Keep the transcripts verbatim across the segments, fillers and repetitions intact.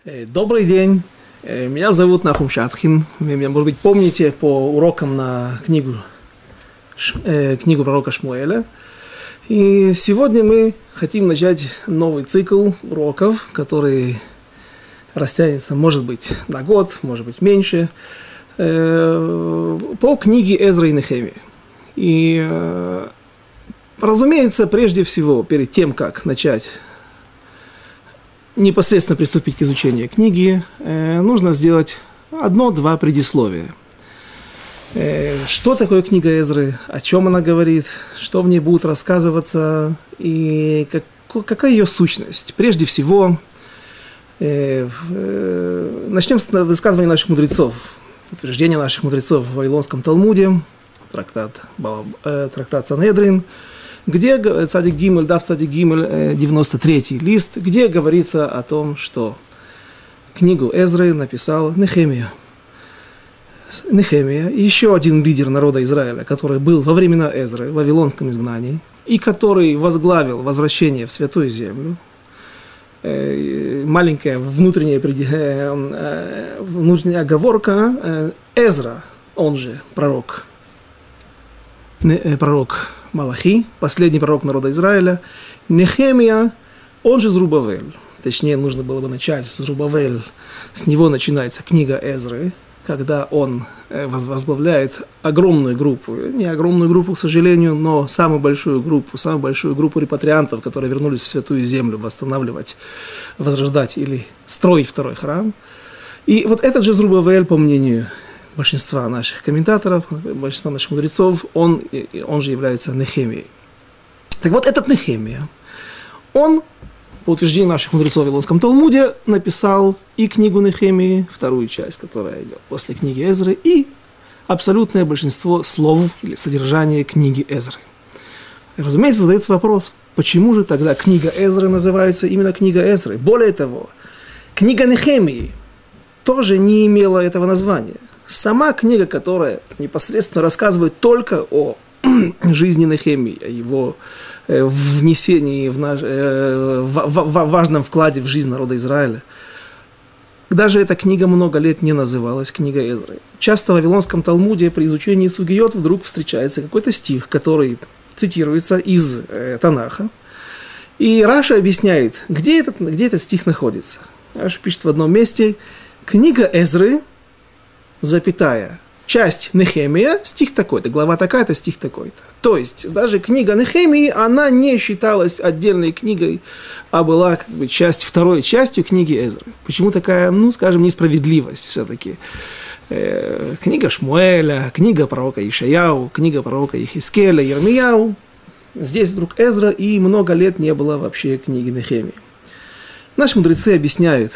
Добрый день, меня зовут Нахум Шатхин, вы меня, может быть, помните по урокам на книгу, книгу пророка Шмуэля. И сегодня мы хотим начать новый цикл уроков, который растянется, может быть, на год, может быть, меньше, по книге Эзры и Нехемии. И, разумеется, прежде всего, перед тем, как начать непосредственно приступить к изучению книги, э, нужно сделать одно-два предисловия. Э, что такое книга Эзры, о чем она говорит, что в ней будет рассказываться и как, какая ее сущность. Прежде всего, э, э, начнем с высказывания наших мудрецов, утверждения наших мудрецов в Вавилонском Талмуде, трактат, э, трактат Санедрин, где Цадик Гимель, Дав Цадик Гимель, девяносто третий лист, где говорится о том, что книгу Эзры написал Нехемия. Нехемия, еще один лидер народа Израиля, который был во времена Эзры в Вавилонском изгнании, и который возглавил возвращение в Святую Землю. Маленькая внутренняя, внутренняя оговорка. Эзра, он же пророк, пророк Малахи, последний пророк народа Израиля. Нехемия, он же Зрубавель. Точнее, нужно было бы начать с Зрубавель. С него начинается книга Эзры, когда он возглавляет огромную группу, не огромную группу, к сожалению, но самую большую группу, самую большую группу репатриантов, которые вернулись в Святую Землю восстанавливать, возрождать или строить второй храм. И вот этот же Зрубавель, по мнению большинства наших комментаторов, большинства наших мудрецов, он, он же является Нехемией. Так вот, этот Нехемия, он, по утверждению наших мудрецов в Вавилонском Талмуде, написал и книгу Нехемии, вторую часть, которая идет после книги Эзры, и абсолютное большинство слов или содержания книги Эзры. И, разумеется, задается вопрос, почему же тогда книга Эзры называется именно книга Эзры? Более того, книга Нехемии тоже не имела этого названия. Сама книга, которая непосредственно рассказывает только о жизни Нехемии, о его внесении, в наш, в, в, в важном вкладе в жизнь народа Израиля, даже эта книга много лет не называлась книгой Эзры. Часто в Вавилонском Талмуде при изучении сугиот вдруг встречается какой-то стих, который цитируется из э, Танаха, и Раши объясняет, где этот, где этот стих находится. Раши пишет в одном месте: книга Эзры, запятая, часть Нехемия, стих такой-то, глава такая-то, стих такой-то. То есть, даже книга Нехемии, она не считалась отдельной книгой, а была как бы часть, второй частью книги Эзры. Почему такая, ну, скажем, несправедливость все-таки? Э, книга Шмуэля, книга пророка Ишаяу, книга пророка Ехискеля, Ермияу. Здесь вдруг Эзра, и много лет не было вообще книги Нехемии. Наши мудрецы объясняют,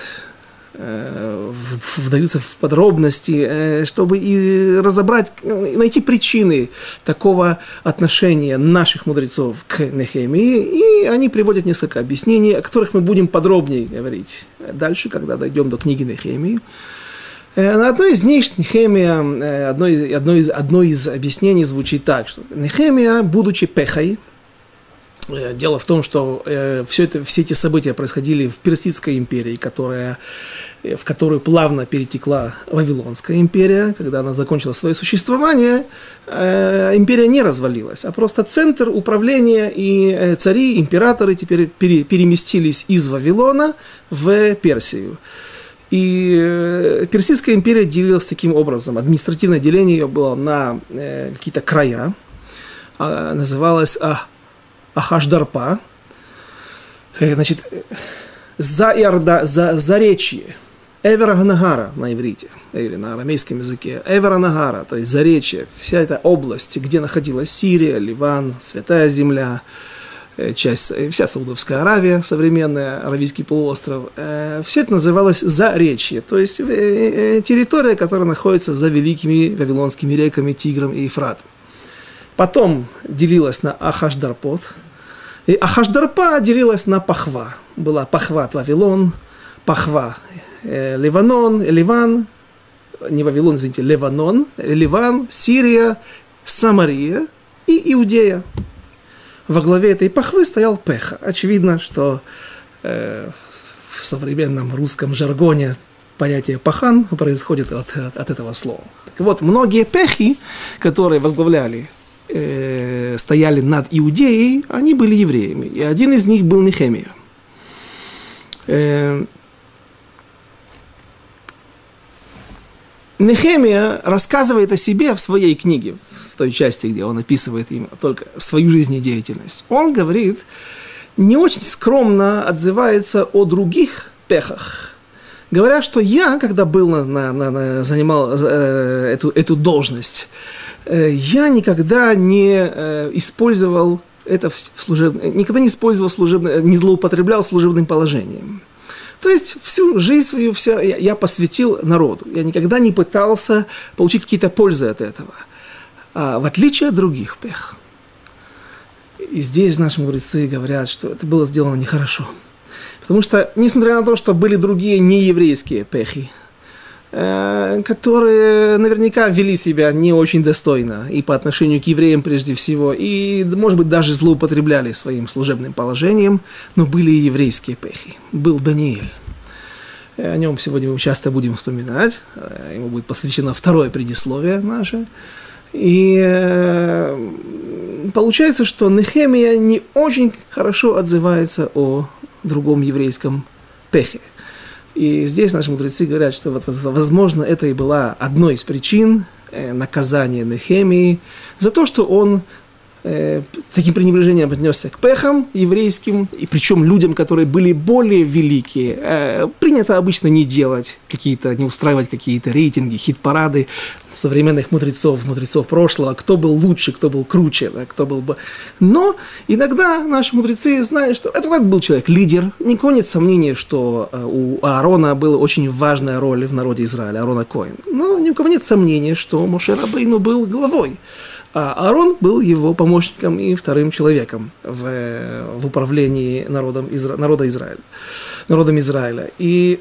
вдаются в подробности, чтобы и разобрать, найти причины такого отношения наших мудрецов к Нехемии, и они приводят несколько объяснений, о которых мы будем подробнее говорить дальше, когда дойдем до книги Нехемии. Одно из них, Нехемия, одно из, одно из, одно из объяснений звучит так, что Нехемия, будучи пехой, дело в том, что э, все, это, все эти события происходили в Персидской империи, которая, в которую плавно перетекла Вавилонская империя. Когда она закончила свое существование, э, империя не развалилась, а просто центр управления и э, цари, императоры теперь пере, переместились из Вавилона в Персию. И э, Персидская империя делилась таким образом. Административное деление ее было на э, какие-то края, э, называлось а, Ахашдарпа, значит, за Иорда, за заречье, Эверанагара на иврите, или на арамейском языке, Эверанагара, то есть заречье, вся эта область, где находилась Сирия, Ливан, Святая Земля, часть, вся Саудовская Аравия, современная, Аравийский полуостров, все это называлось заречье, то есть территория, которая находится за великими вавилонскими реками Тигром и Ефратом. Потом делилась на Ахашдарпот, и Ахашдарпа делилась на Пахва. Была Пахват Вавилон, Пахва э, Ливанон, Ливан, не Вавилон, извините, Ливанон, Ливан, Сирия, Самария и Иудея. Во главе этой Пахвы стоял Пеха. Очевидно, что э, в современном русском жаргоне понятие «пахан» происходит от, от, от этого слова. Так вот, многие пехи, которые возглавляли, э, стояли над Иудеей, они были евреями. И один из них был Нехемия. Э, Нехемия рассказывает о себе в своей книге, в той части, где он описывает именно только свою жизнедеятельность. Он говорит, не очень скромно отзывается о других пехах, говоря, что я, когда был на, на, на, на, занимал э, эту, эту должность, э, я никогда не э, использовал это в служеб... никогда не использовал служебное, не злоупотреблял служебным положением. То есть всю жизнь свою вся я, я посвятил народу. Я никогда не пытался получить какие-то пользы от этого. А, в отличие от других пех. И здесь наши мудрецы говорят, что это было сделано нехорошо. Потому что, несмотря на то, что были другие нееврейские пехи, э, которые наверняка вели себя не очень достойно и по отношению к евреям прежде всего, и, может быть, даже злоупотребляли своим служебным положением, но были и еврейские пехи. Был Даниэль. О нем сегодня мы часто будем вспоминать. Ему будет посвящено второе предисловие наше. И э, получается, что Нехемия не очень хорошо отзывается о другом еврейском пехе. И здесь наши мудрецы говорят, что, вот, возможно, это и была одной из причин э, наказания Нехемии за то, что он э, с таким пренебрежением отнесся к пехам еврейским, и причем людям, которые были более великие. Э, принято обычно не делать какие-то, не устраивать какие-то рейтинги, хит-парады современных мудрецов, мудрецов прошлого, кто был лучше, кто был круче, да, кто был бы... Но иногда наши мудрецы знают, что это был человек, лидер. Никакого нет сомнения, что у Аарона была очень важная роль в народе Израиля, Аарон а-Коэн. Но ни у кого нет сомнения, что Моше Рабейну был главой, а Аарон был его помощником и вторым человеком в, в управлении народом, Изра... народа Израиля, народом Израиля. И...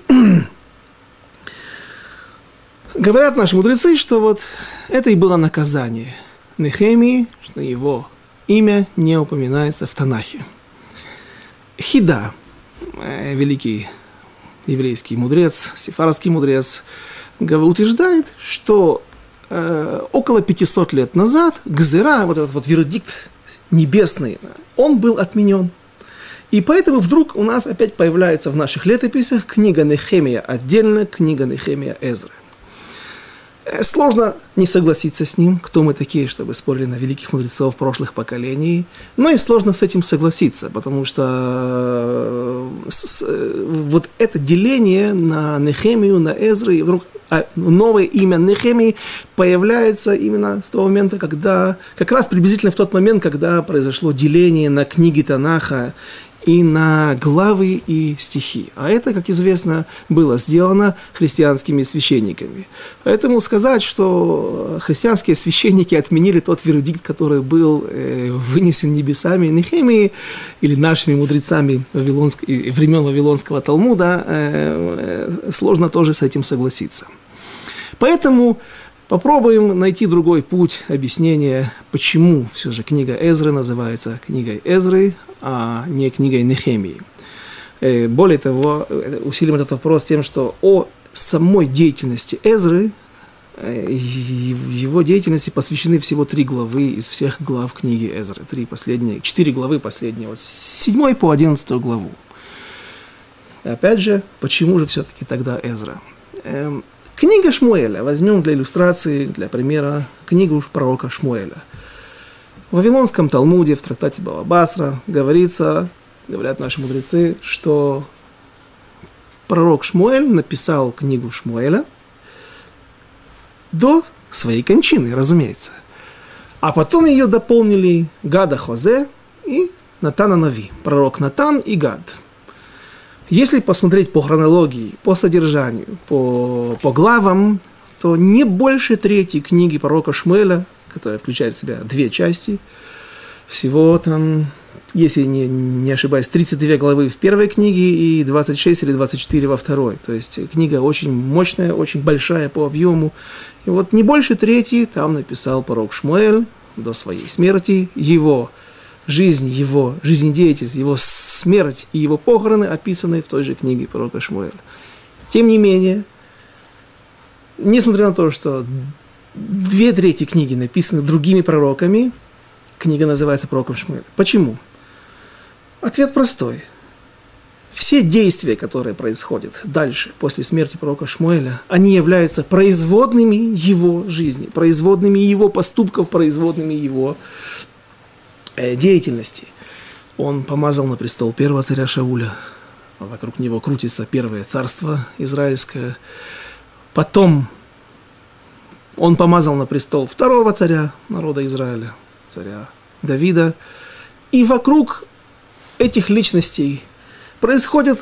Говорят наши мудрецы, что вот это и было наказание Нехемии, что его имя не упоминается в Танахе. Хида, великий еврейский мудрец, сефардский мудрец, утверждает, что э, около пятисот лет назад гзера, вот этот вот вердикт небесный, он был отменен. И поэтому вдруг у нас опять появляется в наших летописях книга Нехемия отдельно, книга Нехемия Эзры. Сложно не согласиться с ним, кто мы такие, чтобы спорили на великих мудрецов прошлых поколений, но и сложно с этим согласиться, потому что с, вот это деление на Нехемию, на Эзры, и вдруг новое имя Нехемии появляется именно с того момента, когда, как раз приблизительно в тот момент, когда произошло деление на книги Танаха и на главы и стихи. А это, как известно, было сделано христианскими священниками. Поэтому сказать, что христианские священники отменили тот вердикт, который был э, вынесен небесами Нехемии или нашими мудрецами Вавилонск... времен Вавилонского Талмуда, э, э, сложно тоже с этим согласиться. Поэтому попробуем найти другой путь объяснения, почему все же книга Эзры называется книгой Эзры, а не книгой Нехемии. Более того, усилим этот вопрос тем, что о самой деятельности Эзры, его деятельности посвящены всего три главы из всех глав книги Эзры. Три последние, четыре главы последние, с седьмой по одиннадцатую главу. Опять же, почему же все-таки тогда Эзра? Книга Шмуэля, возьмем для иллюстрации, для примера, книгу пророка Шмуэля. В Вавилонском Талмуде, в трактате Бава Басра, говорится, говорят наши мудрецы, что пророк Шмуэль написал книгу Шмуэля до своей кончины, разумеется. А потом ее дополнили Гад а-Хозе и Натан а-Нави, пророк Натан и Гад. Если посмотреть по хронологии, по содержанию, по, по главам, то не больше трети книги пророка Шмуэля, которая включает в себя две части, всего там, если не, не ошибаюсь, тридцать две главы в первой книге и двадцать шесть или двадцать четыре во второй. То есть книга очень мощная, очень большая по объему. И вот не больше трети там написал пророк Шмуэль до своей смерти. Его жизнь его, жизнедеятельность, его смерть и его похороны описаны в той же книге пророка Шмуэля. Тем не менее, несмотря на то, что две трети книги написаны другими пророками, книга называется пророком Шмуэля. Почему? Ответ простой. Все действия, которые происходят дальше, после смерти пророка Шмуэля, они являются производными его жизни, производными его поступков, производными его э, деятельности. Он помазал на престол первого царя Шауля, вокруг него крутится первое царство израильское. Потом он помазал на престол второго царя народа Израиля, царя Давида. И вокруг этих личностей происходят,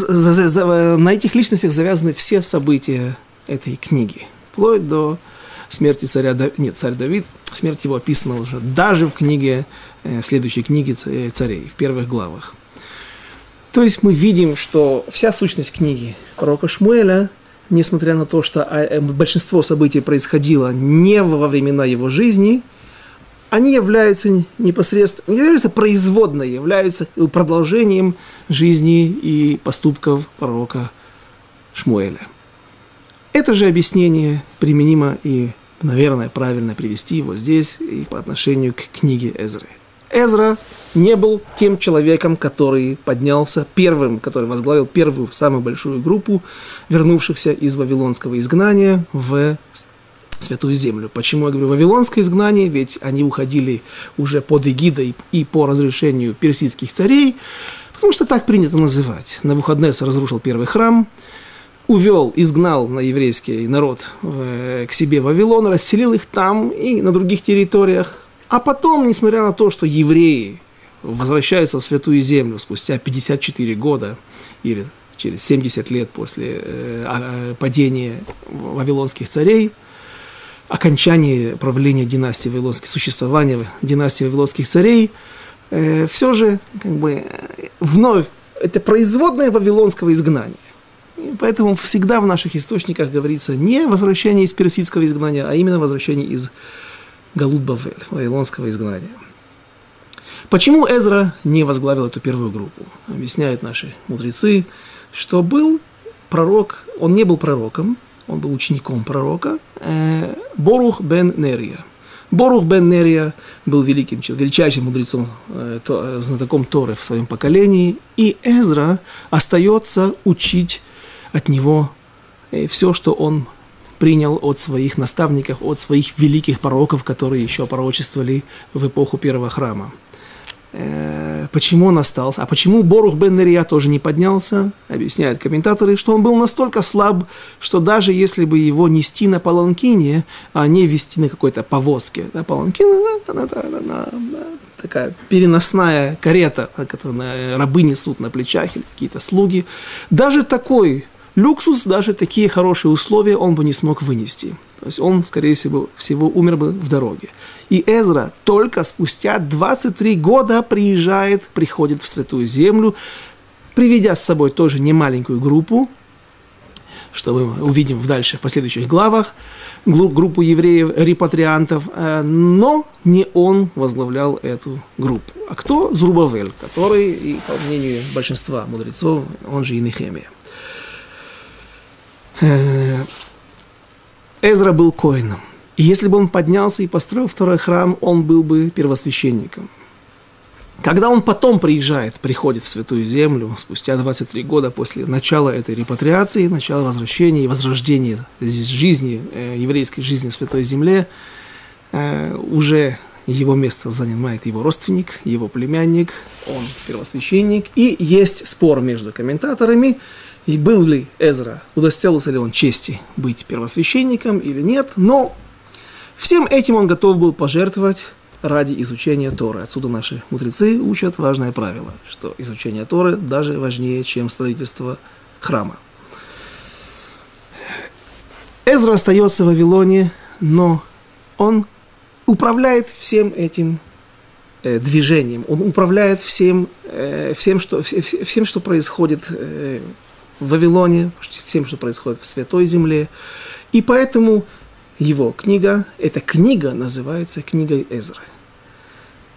на этих личностях завязаны все события этой книги. Вплоть до смерти царя Давида. Нет, царь Давид, смерть его описана уже даже в книге, в следующей книге царей, в первых главах. То есть мы видим, что вся сущность книги пророка Шмуэля, несмотря на то, что большинство событий происходило не во времена его жизни, они являются непосредственно, не являются производной, являются продолжением жизни и поступков пророка Шмуэля. Это же объяснение применимо и, наверное, правильно привести его здесь и по отношению к книге Эзры. Эзра не был тем человеком, который поднялся первым, который возглавил первую, самую большую группу вернувшихся из вавилонского изгнания в Святую Землю. Почему я говорю вавилонское изгнание? Ведь они уходили уже под эгидой и по разрешению персидских царей, потому что так принято называть. Навуходоносор разрушил первый храм, увел, изгнал на еврейский народ к себе в Вавилон, расселил их там и на других территориях. А потом, несмотря на то, что евреи возвращаются в Святую Землю спустя пятьдесят четыре года или через семьдесят лет после э, падения вавилонских царей, окончания правления династии вавилонских, существования династии вавилонских царей, э, все же как бы вновь это производное вавилонского изгнания. И поэтому всегда в наших источниках говорится не возвращение из персидского изгнания, а именно возвращение из Галут Бавель, вавилонского изгнания. Почему Эзра не возглавил эту первую группу? Объясняют наши мудрецы, что был пророк, он не был пророком, он был учеником пророка, э, Борух бен Нерия. Борух бен Нерия был великим, величайшим мудрецом, э, то, знатоком Торы в своем поколении, и Эзра остается учить от него э, все, что он принял от своих наставников, от своих великих пророков, которые еще пророчествовали в эпоху первого храма. Э, почему он остался? А почему Борух бен Нерия тоже не поднялся? Объясняют комментаторы, что он был настолько слаб, что даже если бы его нести на паланкине, а не вести на какой-то повозке, да, паланкин – это, это, это, это, такая переносная карета, которую рабы несут на плечах или какие-то слуги, даже такой люксус, даже такие хорошие условия он бы не смог вынести. То есть он, скорее всего, всего умер бы в дороге. И Эзра только спустя двадцать три года приезжает, приходит в Святую Землю, приведя с собой тоже немаленькую группу, что мы увидим дальше в последующих главах, группу евреев-репатриантов, но не он возглавлял эту группу. А кто? Зрубавель, который, и по мнению большинства мудрецов, он же и Нехемия. Эзра был коэном. И если бы он поднялся и построил второй храм, он был бы первосвященником. Когда он потом приезжает, приходит в Святую Землю, спустя двадцать три года после начала этой репатриации, начала возвращения и возрождения жизни, еврейской жизни в Святой Земле, уже его место занимает его родственник, его племянник, он первосвященник. И есть спор между комментаторами, и был ли Эзра, удостоился ли он чести быть первосвященником или нет, но всем этим он готов был пожертвовать ради изучения Торы. Отсюда наши мудрецы учат важное правило, что изучение Торы даже важнее, чем строительство храма. Эзра остается в Вавилоне, но он управляет всем этим э, движением, он управляет всем, э, всем, что, всем, что происходит э, в Вавилоне, всем, что происходит в Святой Земле. И поэтому его книга, эта книга называется книгой Эзры.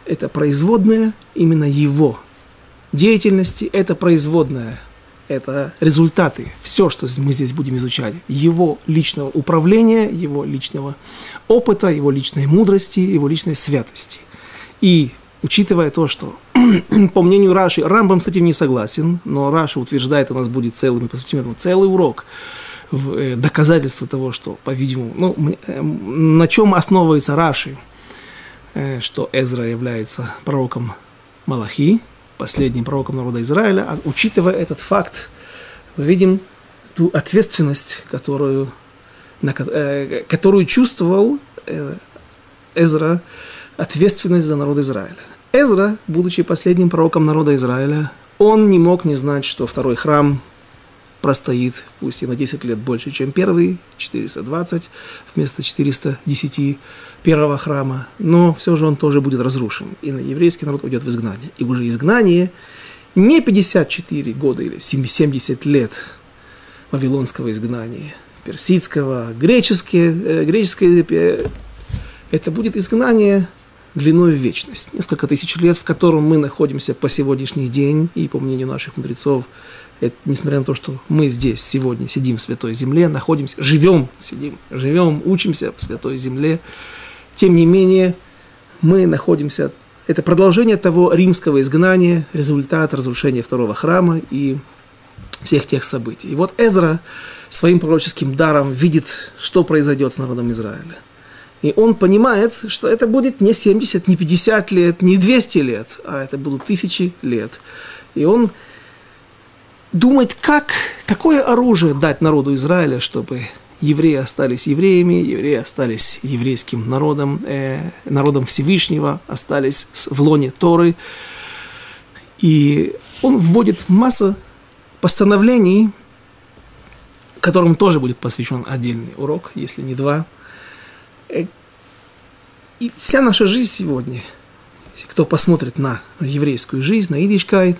это производная именно его деятельности, это производная, это результаты, все, что мы здесь будем изучать, его личного управления, его личного опыта, его личной мудрости, его личной святости. И учитывая то, что, по мнению Раши, Рамбам с этим не согласен, но Раши утверждает, у нас будет целый, мы посвятим этому целый урок, в доказательство того, что, по-видимому, ну, мы, э, на чем основывается Раши, э, что Эзра является пророком Малахи, последним пророком народа Израиля. А учитывая этот факт, мы видим ту ответственность, которую, на, э, которую чувствовал э, Эзра, ответственность за народ Израиля. Эзра, будучи последним пророком народа Израиля, он не мог не знать, что второй храм простоит, пусть и на десять лет больше, чем первый, четыреста двадцать вместо четырёхсот десяти первого храма, но все же он тоже будет разрушен, и на еврейский народ уйдет в изгнание. И уже изгнание не пятьдесят четыре года или семьдесят лет вавилонского изгнания, персидского, греческое, греческое, это будет изгнание длиной в вечность, несколько тысяч лет, в котором мы находимся по сегодняшний день, и по мнению наших мудрецов, это, несмотря на то, что мы здесь сегодня сидим в Святой Земле, находимся, живем, сидим, живем, учимся в Святой Земле, тем не менее мы находимся, это продолжение того римского изгнания, результат разрушения второго храма и всех тех событий. И вот Эзра своим пророческим даром видит, что произойдет с народом Израиля. И он понимает, что это будет не семьдесят, не пятьдесят лет, не двести лет, а это будут тысячи лет. И он думает, как, какое оружие дать народу Израиля, чтобы евреи остались евреями, евреи остались еврейским народом, э, народом Всевышнего, остались в лоне Торы. И он вводит массу постановлений, которым тоже будет посвящен отдельный урок, если не два. И вся наша жизнь сегодня, если кто посмотрит на еврейскую жизнь, на идишкайт,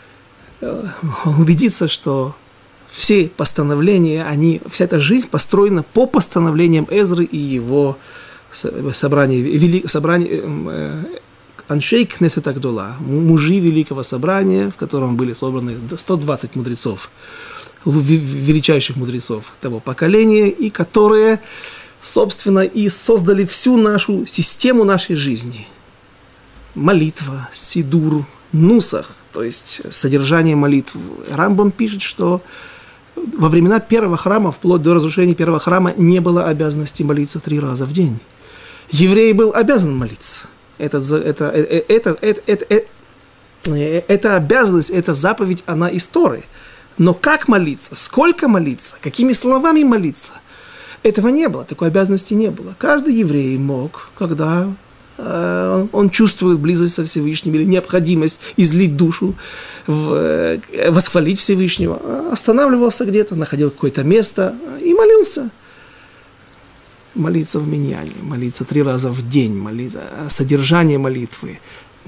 он убедится, что все постановления, они, вся эта жизнь построена по постановлениям Эзры и его собрания, вели, собрания Аншей Кнесет Агдола, мужи Великого Собрания, в котором были собраны сто двадцать мудрецов, величайших мудрецов того поколения, и которые, собственно, и создали всю нашу систему нашей жизни. Молитва, сидур, нусах, то есть содержание молитв. Рамбам пишет, что во времена первого храма, вплоть до разрушения первого храма, не было обязанности молиться три раза в день. Еврей был обязан молиться. Это, это, это, это, это, это, это обязанность, это заповедь, она из Торы. Но как молиться, сколько молиться, какими словами молиться, этого не было, такой обязанности не было. Каждый еврей мог, когда э, он чувствует близость со Всевышним или необходимость излить душу, в, э, восхвалить Всевышнего, останавливался где-то, находил какое-то место и молился. Молиться в миньяне, молиться три раза в день, молиться, содержание молитвы,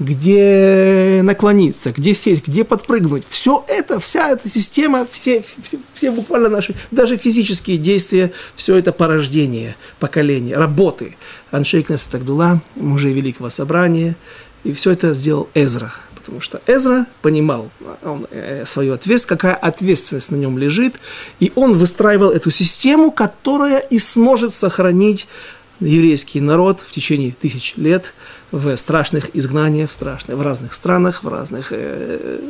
где наклониться, где сесть, где подпрыгнуть. Все это, вся эта система, все, все, все буквально наши, даже физические действия, все это порождение поколения, работы. Аншей Кнесет Агдола, мужей Великого Собрания, и все это сделал Эзра. Потому что Эзра понимал он, э, свою ответственность, какая ответственность на нем лежит, и он выстраивал эту систему, которая и сможет сохранить еврейский народ в течение тысяч лет в страшных изгнаниях, в, страшных, в разных странах, в разных э,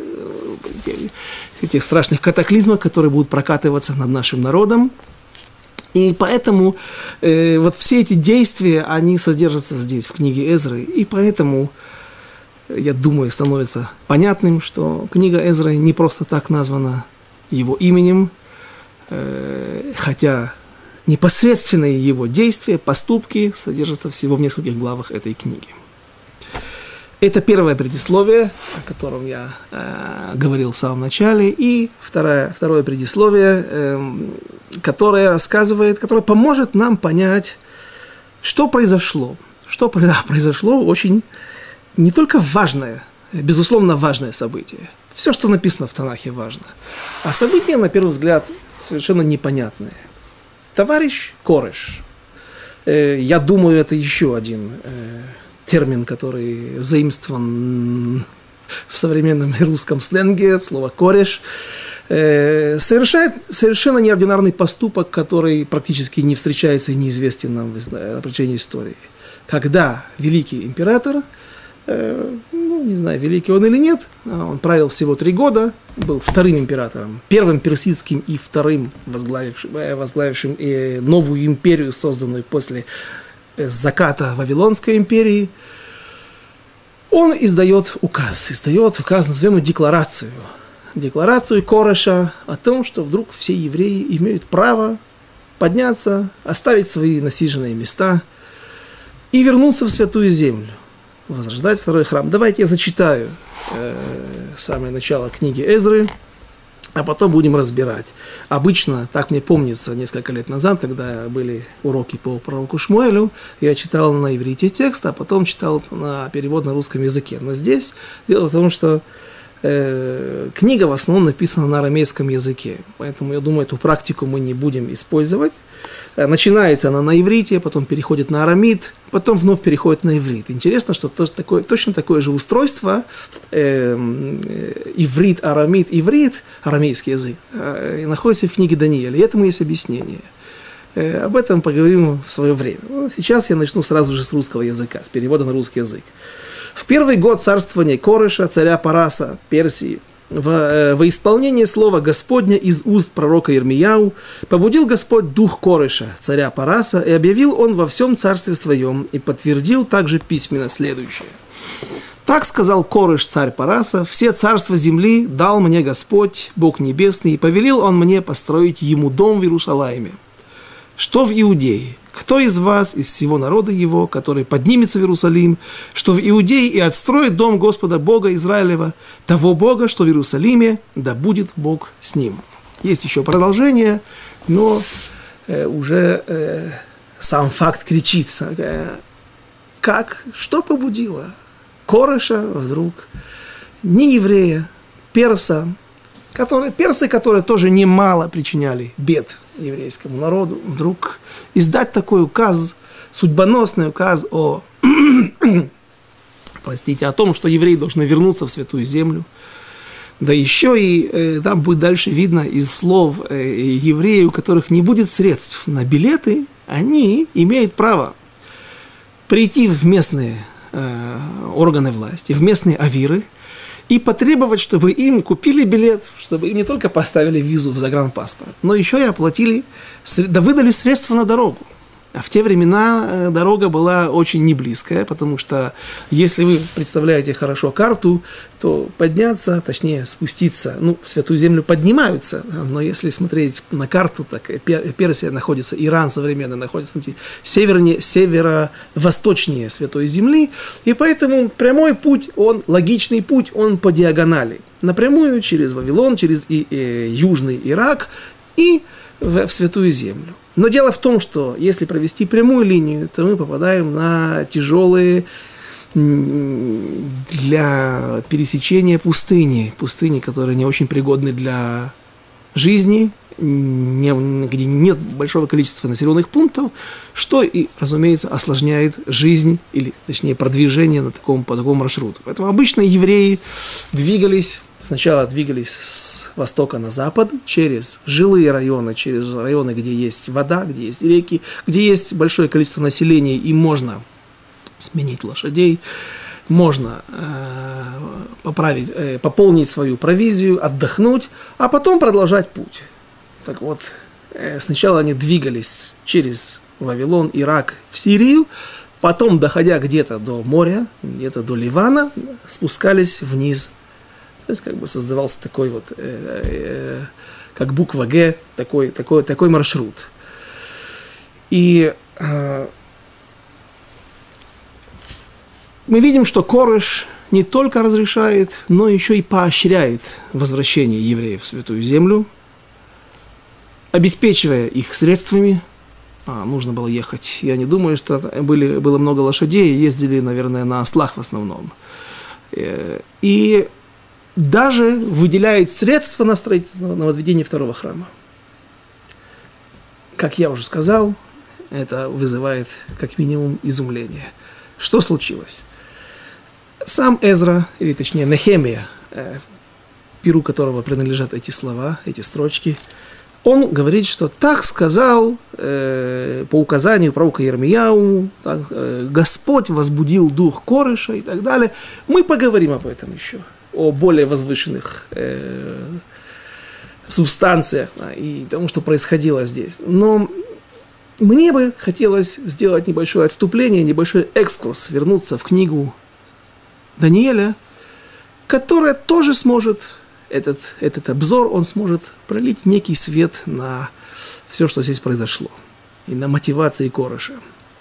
этих страшных катаклизмах, которые будут прокатываться над нашим народом. И поэтому э, вот все эти действия, они содержатся здесь, в книге Эзры, и поэтому, я думаю, становится понятным, что книга Эзры не просто так названа его именем, э, хотя непосредственные его действия, поступки содержатся всего в нескольких главах этой книги. Это первое предисловие, о котором я э, говорил в самом начале, и второе, второе предисловие, э, которое рассказывает, которое поможет нам понять, что произошло. Что произошло очень не только важное, безусловно важное событие. Все, что написано в Танахе, важно. А событие, на первый взгляд, совершенно непонятное. Товарищ Кореш. Я думаю, это еще один термин, который заимствован в современном русском сленге от слова «кореш», совершает совершенно неординарный поступок, который практически не встречается и неизвестен нам на протяжении истории. Когда великий император, ну, не знаю, великий он или нет, он правил всего три года, был вторым императором, первым персидским и вторым возглавившим, возглавившим новую империю, созданную после заката Вавилонской империи, он издает указ, издает указ, назовем его декларацию, декларацию Кореша о том, что вдруг все евреи имеют право подняться, оставить свои насиженные места и вернуться в Святую Землю, возрождать второй храм. Давайте я зачитаю э, самое начало книги Эзры, а потом будем разбирать. Обычно, так мне помнится, несколько лет назад, когда были уроки по пророку Шмуэлю, я читал на иврите текст, а потом читал на перевод на русском языке. Но здесь дело в том, что э, книга в основном написана на арамейском языке, поэтому я думаю, эту практику мы не будем использовать. Начинается она на иврите, потом переходит на арамит, потом вновь переходит на иврит. Интересно, что тоже такое, точно такое же устройство, э, э, иврит, арамит, иврит, арамейский язык, э, находится в книге Даниэля. И этому есть объяснение. Э, об этом поговорим в свое время. Но сейчас я начну сразу же с русского языка, с перевода на русский язык. В первый год царствования Кореша, царя Параса, Персии, В, во исполнение слова Господня из уст пророка Ирмияу побудил Господь дух Кореша, царя Параса, и объявил он во всем царстве своем, и подтвердил также письменно следующее. Так сказал Кореш, царь Параса: все царства земли дал мне Господь, Бог небесный, и повелел он мне построить ему дом в Иерусалиме. Что в Иудее? Кто из вас, из всего народа его, который поднимется в Иерусалим, что в Иудее и отстроит дом Господа Бога Израилева, того Бога, что в Иерусалиме, да будет Бог с ним. Есть еще продолжение, но э, уже э, сам факт кричит. Э, как? Что побудило Кореша вдруг, не еврея, перса, которые, персы, которые тоже немало причиняли бед еврейскому народу, вдруг издать такой указ, судьбоносный указ о, простите, о том, что евреи должны вернуться в Святую Землю. Да еще и э, там будет дальше видно из слов э, евреев, у которых не будет средств на билеты, они имеют право прийти в местные э, органы власти, в местные авиры, и потребовать, чтобы им купили билет, чтобы им не только поставили визу в загранпаспорт, но еще и оплатили, да выдали средства на дорогу. А в те времена дорога была очень неблизкая, потому что, если вы представляете хорошо карту, то подняться, точнее спуститься, ну, в Святую Землю поднимаются, но если смотреть на карту, так Персия находится, Иран современный находится севернее, северо-восточнее Святой Земли, и поэтому прямой путь, он, логичный путь, он по диагонали, напрямую через Вавилон, через и, и, Южный Ирак и в, в Святую Землю. Но дело в том, что если провести прямую линию, то мы попадаем на тяжелые для пересечения пустыни. Пустыни, которые не очень пригодны для жизни, не, где нет большого количества населенных пунктов, что и, разумеется, осложняет жизнь, или, точнее, продвижение на таком, по такому маршруту. Поэтому обычно евреи двигались, сначала двигались с востока на запад, через жилые районы, через районы, где есть вода, где есть реки, где есть большое количество населения, и можно сменить лошадей, можно э, поправить, э, пополнить свою провизию, отдохнуть, а потом продолжать путь. Так вот, э, сначала они двигались через Вавилон, Ирак, в Сирию, потом, доходя где-то до моря, где-то до Ливана, спускались вниз. То есть, как бы создавался такой вот, э, э, как буква Г, такой, такой, такой маршрут. И э, мы видим, что Кореш не только разрешает, но еще и поощряет возвращение евреев в Святую Землю, обеспечивая их средствами. А, нужно было ехать. Я не думаю, что были, было много лошадей, ездили, наверное, на ослах в основном. И даже выделяет средства на строительство, на возведение второго храма. Как я уже сказал, это вызывает как минимум изумление. Что случилось? Сам Эзра, или точнее Нехемия, э, перу которого принадлежат эти слова, эти строчки, он говорит, что так сказал э, по указанию пророка Йирмияу, так, э, Господь возбудил дух Кореша и так далее. Мы поговорим об этом еще, о более возвышенных э, субстанциях, да, и тому, что происходило здесь. Но мне бы хотелось сделать небольшое отступление, небольшой экскурс, вернуться в книгу Даниэля, которая тоже сможет, этот, этот обзор, он сможет пролить некий свет на все, что здесь произошло, и на мотивации Кореша.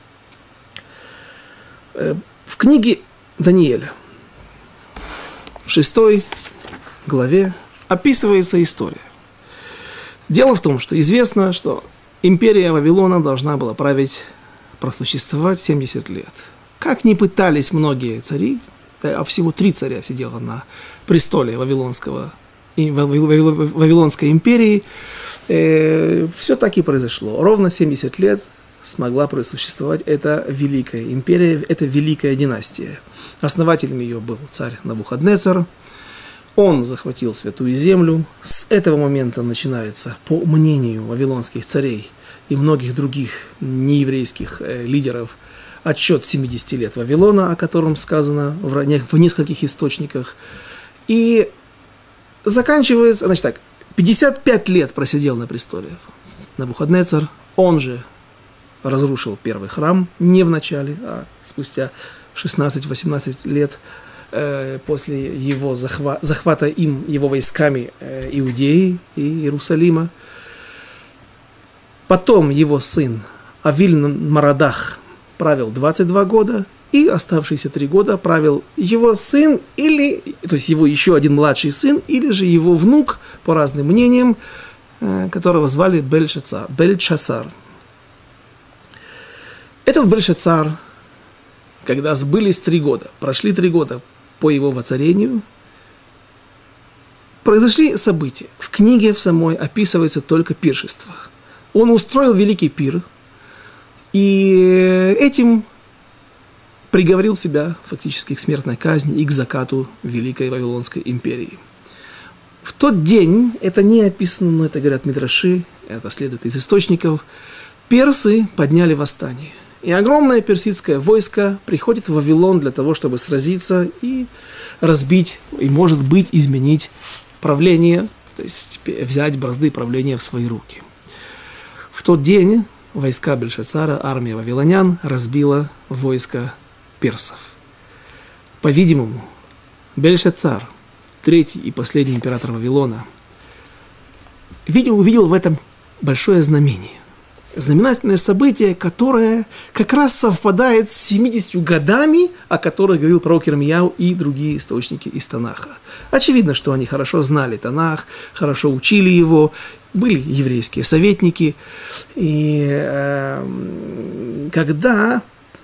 В книге Даниэля, в шестой главе, описывается история. Дело в том, что известно, что империя Вавилона должна была править, просуществовать семьдесят лет. Как ни пытались многие цари, а всего три царя сидело на престоле Вавилонского, Вавилонской империи, э, все так и произошло. Ровно семьдесят лет смогла просуществовать эта великая империя, эта великая династия. Основателем ее был царь Навуходнецар. Он захватил Святую Землю. С этого момента начинается, по мнению вавилонских царей и многих других нееврейских э, лидеров, отсчет семидесяти лет Вавилона, о котором сказано в, в нескольких источниках. И заканчивается, значит так, пятьдесят пять лет просидел на престоле Навуходнецар. Он же разрушил первый храм не в начале, а спустя шестнадцать-восемнадцать лет э, после его захва- захвата им, его войсками э, Иудеи и Иерусалима. Потом его сын Авиль-Марадах правил двадцать два года, и оставшиеся три года правил его сын, или, то есть его еще один младший сын, или же его внук, по разным мнениям, э, которого звали Бельшацар, Бельшацар. Этот Бельшацар, когда сбылись три года, прошли три года по его воцарению, произошли события. В книге в самой описывается только пиршество. Он устроил великий пир, и этим приговорил себя фактически к смертной казни и к закату Великой Вавилонской империи. В тот день, это не описано, но это говорят мидраши, это следует из источников, персы подняли восстание. И огромное персидское войско приходит в Вавилон для того, чтобы сразиться и разбить, и, может быть, изменить правление, то есть взять бразды правления в свои руки. В тот день войска Бельшацара, армия вавилонян, разбила войско персов. По-видимому, Бельшацар, третий и последний император Вавилона, видел, увидел в этом большое знамение. Знаменательное событие, которое как раз совпадает с семидесятью годами, о которых говорил пророк Йирмияу и другие источники из Танаха. Очевидно, что они хорошо знали Танах, хорошо учили его, были еврейские советники. И э, когда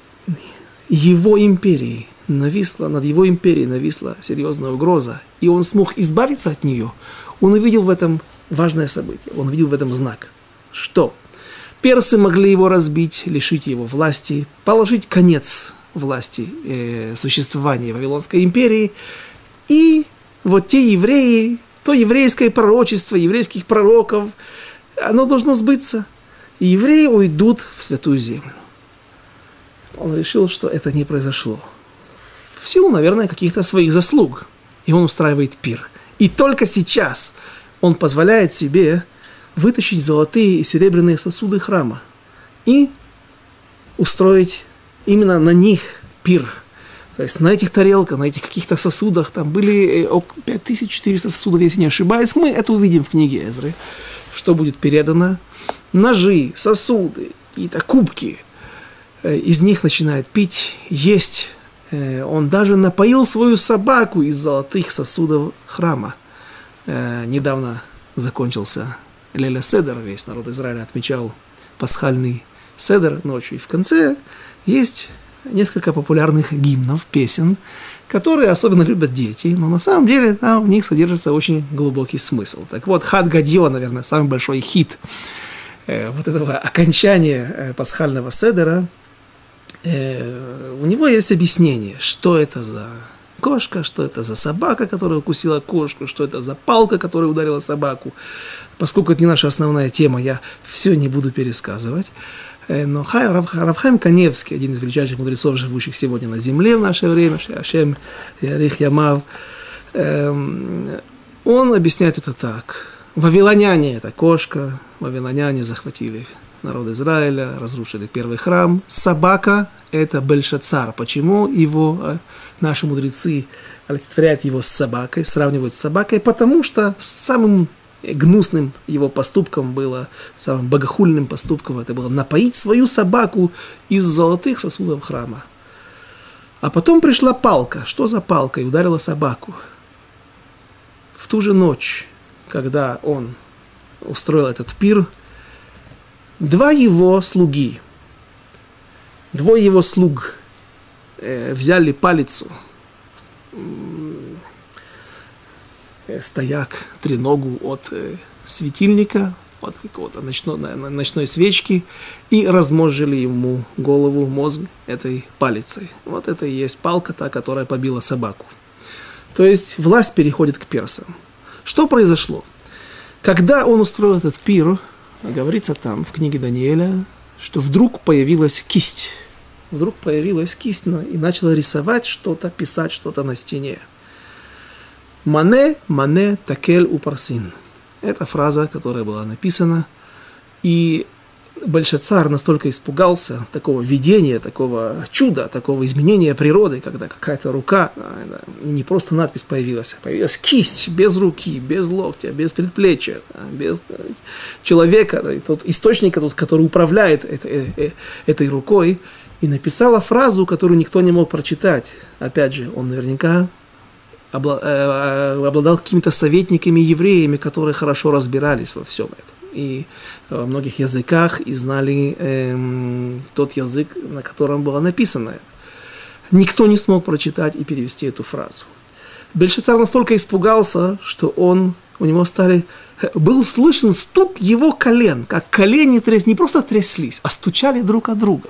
его империи нависла, над его империей нависла серьезная угроза, и он смог избавиться от нее, он увидел в этом важное событие, он увидел в этом знак, что персы могли его разбить, лишить его власти, положить конец власти э, существования Вавилонской империи. И вот те евреи, то еврейское пророчество, еврейских пророков, оно должно сбыться. И евреи уйдут в Святую Землю. Он решил, что это не произошло. В силу, наверное, каких-то своих заслуг. И он устраивает пир. И только сейчас он позволяет себе вытащить золотые и серебряные сосуды храма и устроить именно на них пир. То есть на этих тарелках, на этих каких-то сосудах, там были пять тысяч четыреста сосудов, если не ошибаюсь. Мы это увидим в книге Эзры, что будет передано. Ножи, сосуды, какие-то кубки. Из них начинает пить, есть. Он даже напоил свою собаку из золотых сосудов храма. Недавно закончился Леля Седер, весь народ Израиля отмечал пасхальный седер ночью. И в конце есть несколько популярных гимнов, песен, которые особенно любят дети, но на самом деле там в них содержится очень глубокий смысл. Так вот, Хад Гадьо, наверное, самый большой хит э, вот этого окончания э, пасхального седера. э, у него есть объяснение, что это за кошка, что это за собака, которая укусила кошку, что это за палка, которая ударила собаку. Поскольку это не наша основная тема, я все не буду пересказывать. Но Рав Хаим Каневский, один из величайших мудрецов, живущих сегодня на земле в наше время, Ашем Ярих Ямав, он объясняет это так. Вавилоняне – это кошка, вавилоняне захватили народ Израиля, разрушили первый храм. Собака – это Бельшацар. Почему его наши мудрецы олицетворяют его с собакой, сравнивают с собакой? Потому что самым гнусным его поступком было, самым богохульным поступком это было напоить свою собаку из золотых сосудов храма. А потом пришла палка. Что за палка? И ударила собаку. В ту же ночь, когда он устроил этот пир, два его слуги, двое его слуг э, взяли палицу, э, стояк, треногу от э, светильника, от какого-то ночной, ночной свечки, и размозжили ему голову, мозг этой палицей. Вот это и есть палка, та, которая побила собаку. То есть власть переходит к персам. Что произошло? Когда он устроил этот пир, говорится там в книге Даниэля, что вдруг появилась кисть. Вдруг появилась кисть и начала рисовать что-то, писать что-то на стене. «Мане, мане, такель упарсин». Это фраза, которая была написана. И Бельшацар настолько испугался такого видения, такого чуда, такого изменения природы, когда какая-то рука, не просто надпись появилась, а появилась кисть без руки, без локтя, без предплечья, без человека, тот источник, который управляет этой, этой рукой, и написала фразу, которую никто не мог прочитать. Опять же, он наверняка обладал какими-то советниками, евреями, которые хорошо разбирались во всем этом. И во многих языках, и знали эм, тот язык, на котором было написано. Никто не смог прочитать и перевести эту фразу. Бельшацар настолько испугался, что он, у него стали, был слышен стук его колен, как колени тряс, не просто тряслись, а стучали друг от друга.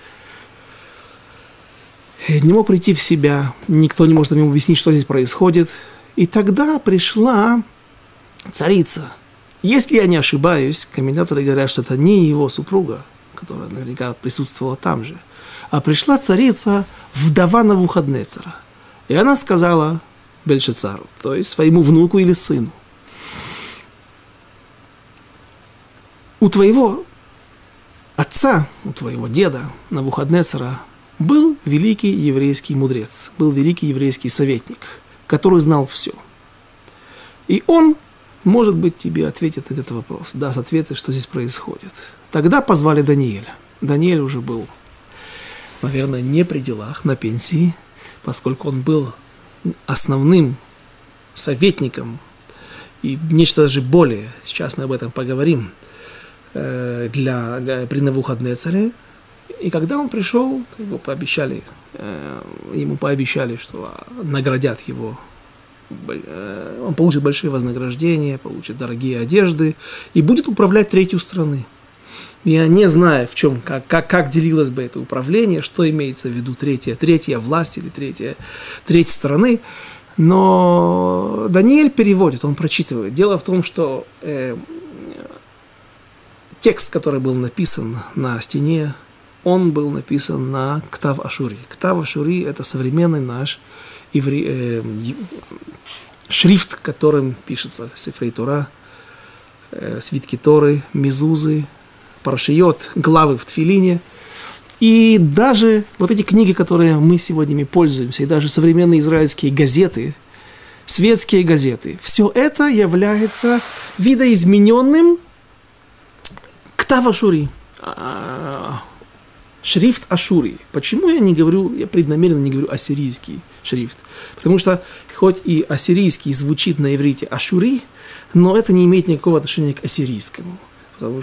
Не мог прийти в себя, никто не может ему объяснить, что здесь происходит. И тогда пришла царица. Если я не ошибаюсь, комментаторы говорят, что это не его супруга, которая наверняка присутствовала там же, а пришла царица, вдова Навуходнецара. И она сказала Бельшацару, то есть своему внуку или сыну: у твоего отца, у твоего деда Навуходнецара был великий еврейский мудрец, был великий еврейский советник, который знал все. И он, может быть, тебе ответит на этот вопрос, даст ответы, что здесь происходит. Тогда позвали Даниэля. Даниэль уже был, наверное, не при делах, на пенсии, поскольку он был основным советником и нечто даже более, сейчас мы об этом поговорим, для, для, при Навуходнецаре. И когда он пришел, его пообещали, ему пообещали, что наградят его. Он получит большие вознаграждения, получит дорогие одежды и будет управлять третью страны. Я не знаю, в чем, как, как, как делилось бы это управление, что имеется в виду третья, третья власть или третья, треть страны, но Даниэль переводит, он прочитывает. Дело в том, что э, текст, который был написан на стене, он был написан на Ктав Ашури. Ктав Ашури – это современный наш евре... э, шрифт, которым пишется Сефрей Тора, э, свитки Торы, мезузы, парашиот, главы в Тфилине. И даже вот эти книги, которые мы сегодня пользуемся, и даже современные израильские газеты, светские газеты, все это является видоизмененным Ктав Ашури. Шрифт Ашури. Почему я не говорю, я преднамеренно не говорю ассирийский шрифт? Потому что хоть и ассирийский звучит на иврите Ашури, но это не имеет никакого отношения к ассирийскому. Потому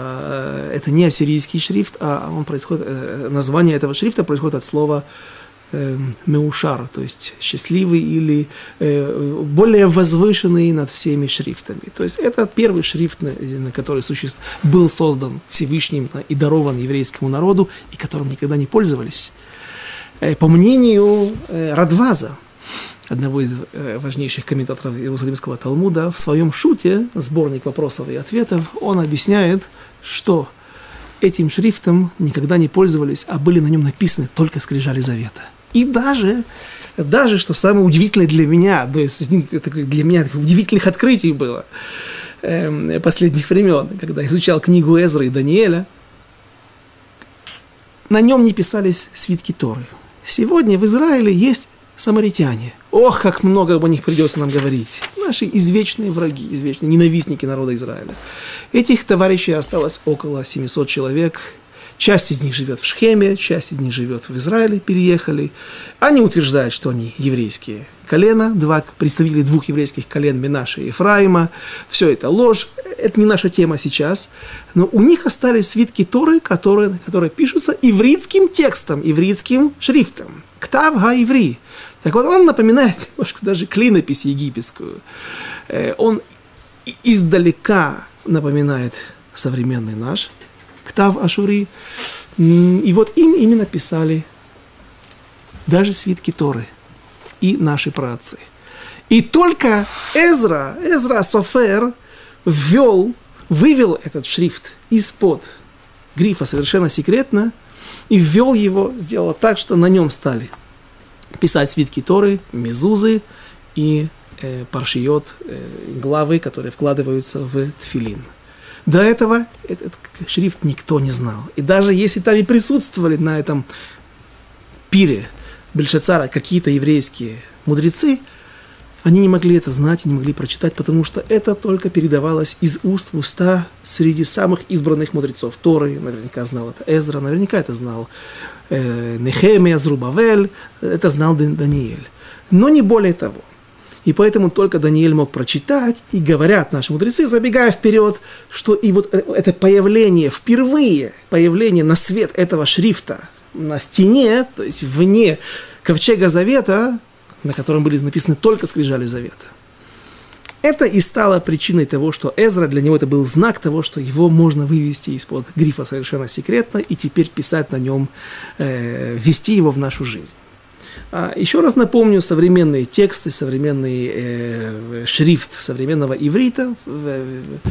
что это не ассирийский шрифт, а он происходит, название этого шрифта происходит от слова э, меушар, то есть счастливый или э, более возвышенный над всеми шрифтами. То есть это первый шрифт, на, на который существ, был создан Всевышним и дарован еврейскому народу, и которым никогда не пользовались. Э, по мнению э, Радваза, одного из э, важнейших комментаторов Иерусалимского Талмуда, в своем шуте, сборник вопросов и ответов, он объясняет, что этим шрифтом никогда не пользовались, а были на нем написаны только скрижали завета. И даже, даже что самое удивительное для меня, то есть для меня удивительных открытий было э, последних времен, когда изучал книгу Эзры и Даниэля, на нем не писались свитки Торы. Сегодня в Израиле есть самаритяне. Ох, как много об них придется нам говорить. Наши извечные враги, извечные ненавистники народа Израиля. Этих товарищей осталось около семисот человек. Часть из них живет в Шхеме, часть из них живет в Израиле, переехали. Они утверждают, что они еврейские колена, два представители двух еврейских колен Менаше и Ефраима. Все это ложь, это не наша тема сейчас. Но у них остались свитки Торы, которые, которые пишутся ивритским текстом, ивритским шрифтом. Ктав ха-иври. Так вот, он напоминает немножко даже клинопись египетскую. Он издалека напоминает современный наш Ктав Ашури. И вот им именно писали даже свитки Торы и наши праотцы. И только Эзра, Эзра Софер ввел, вывел этот шрифт из-под грифа совершенно секретно и ввел его, сделал так, что на нем стали писать свитки Торы, мезузы и э, паршиот, э, главы, которые вкладываются в тфилин. До этого этот шрифт никто не знал. И даже если там и присутствовали на этом пире Бельшацара какие-то еврейские мудрецы, они не могли это знать и не могли прочитать, потому что это только передавалось из уст в уста среди самых избранных мудрецов Торы. Наверняка знал это Эзра, наверняка это знал э, Нехемия, Зрубавель, это знал Даниэль. Но не более того. И поэтому только Даниэль мог прочитать, и говорят наши мудрецы, забегая вперед, что и вот это появление, впервые появление на свет этого шрифта на стене, то есть вне ковчега завета, на котором были написаны только скрижали завета. Это и стало причиной того, что Эзра, для него это был знак того, что его можно вывести из-под грифа совершенно секретно и теперь писать на нем, э, ввести его в нашу жизнь. А еще раз напомню, современные тексты, современный э, шрифт современного иврита в,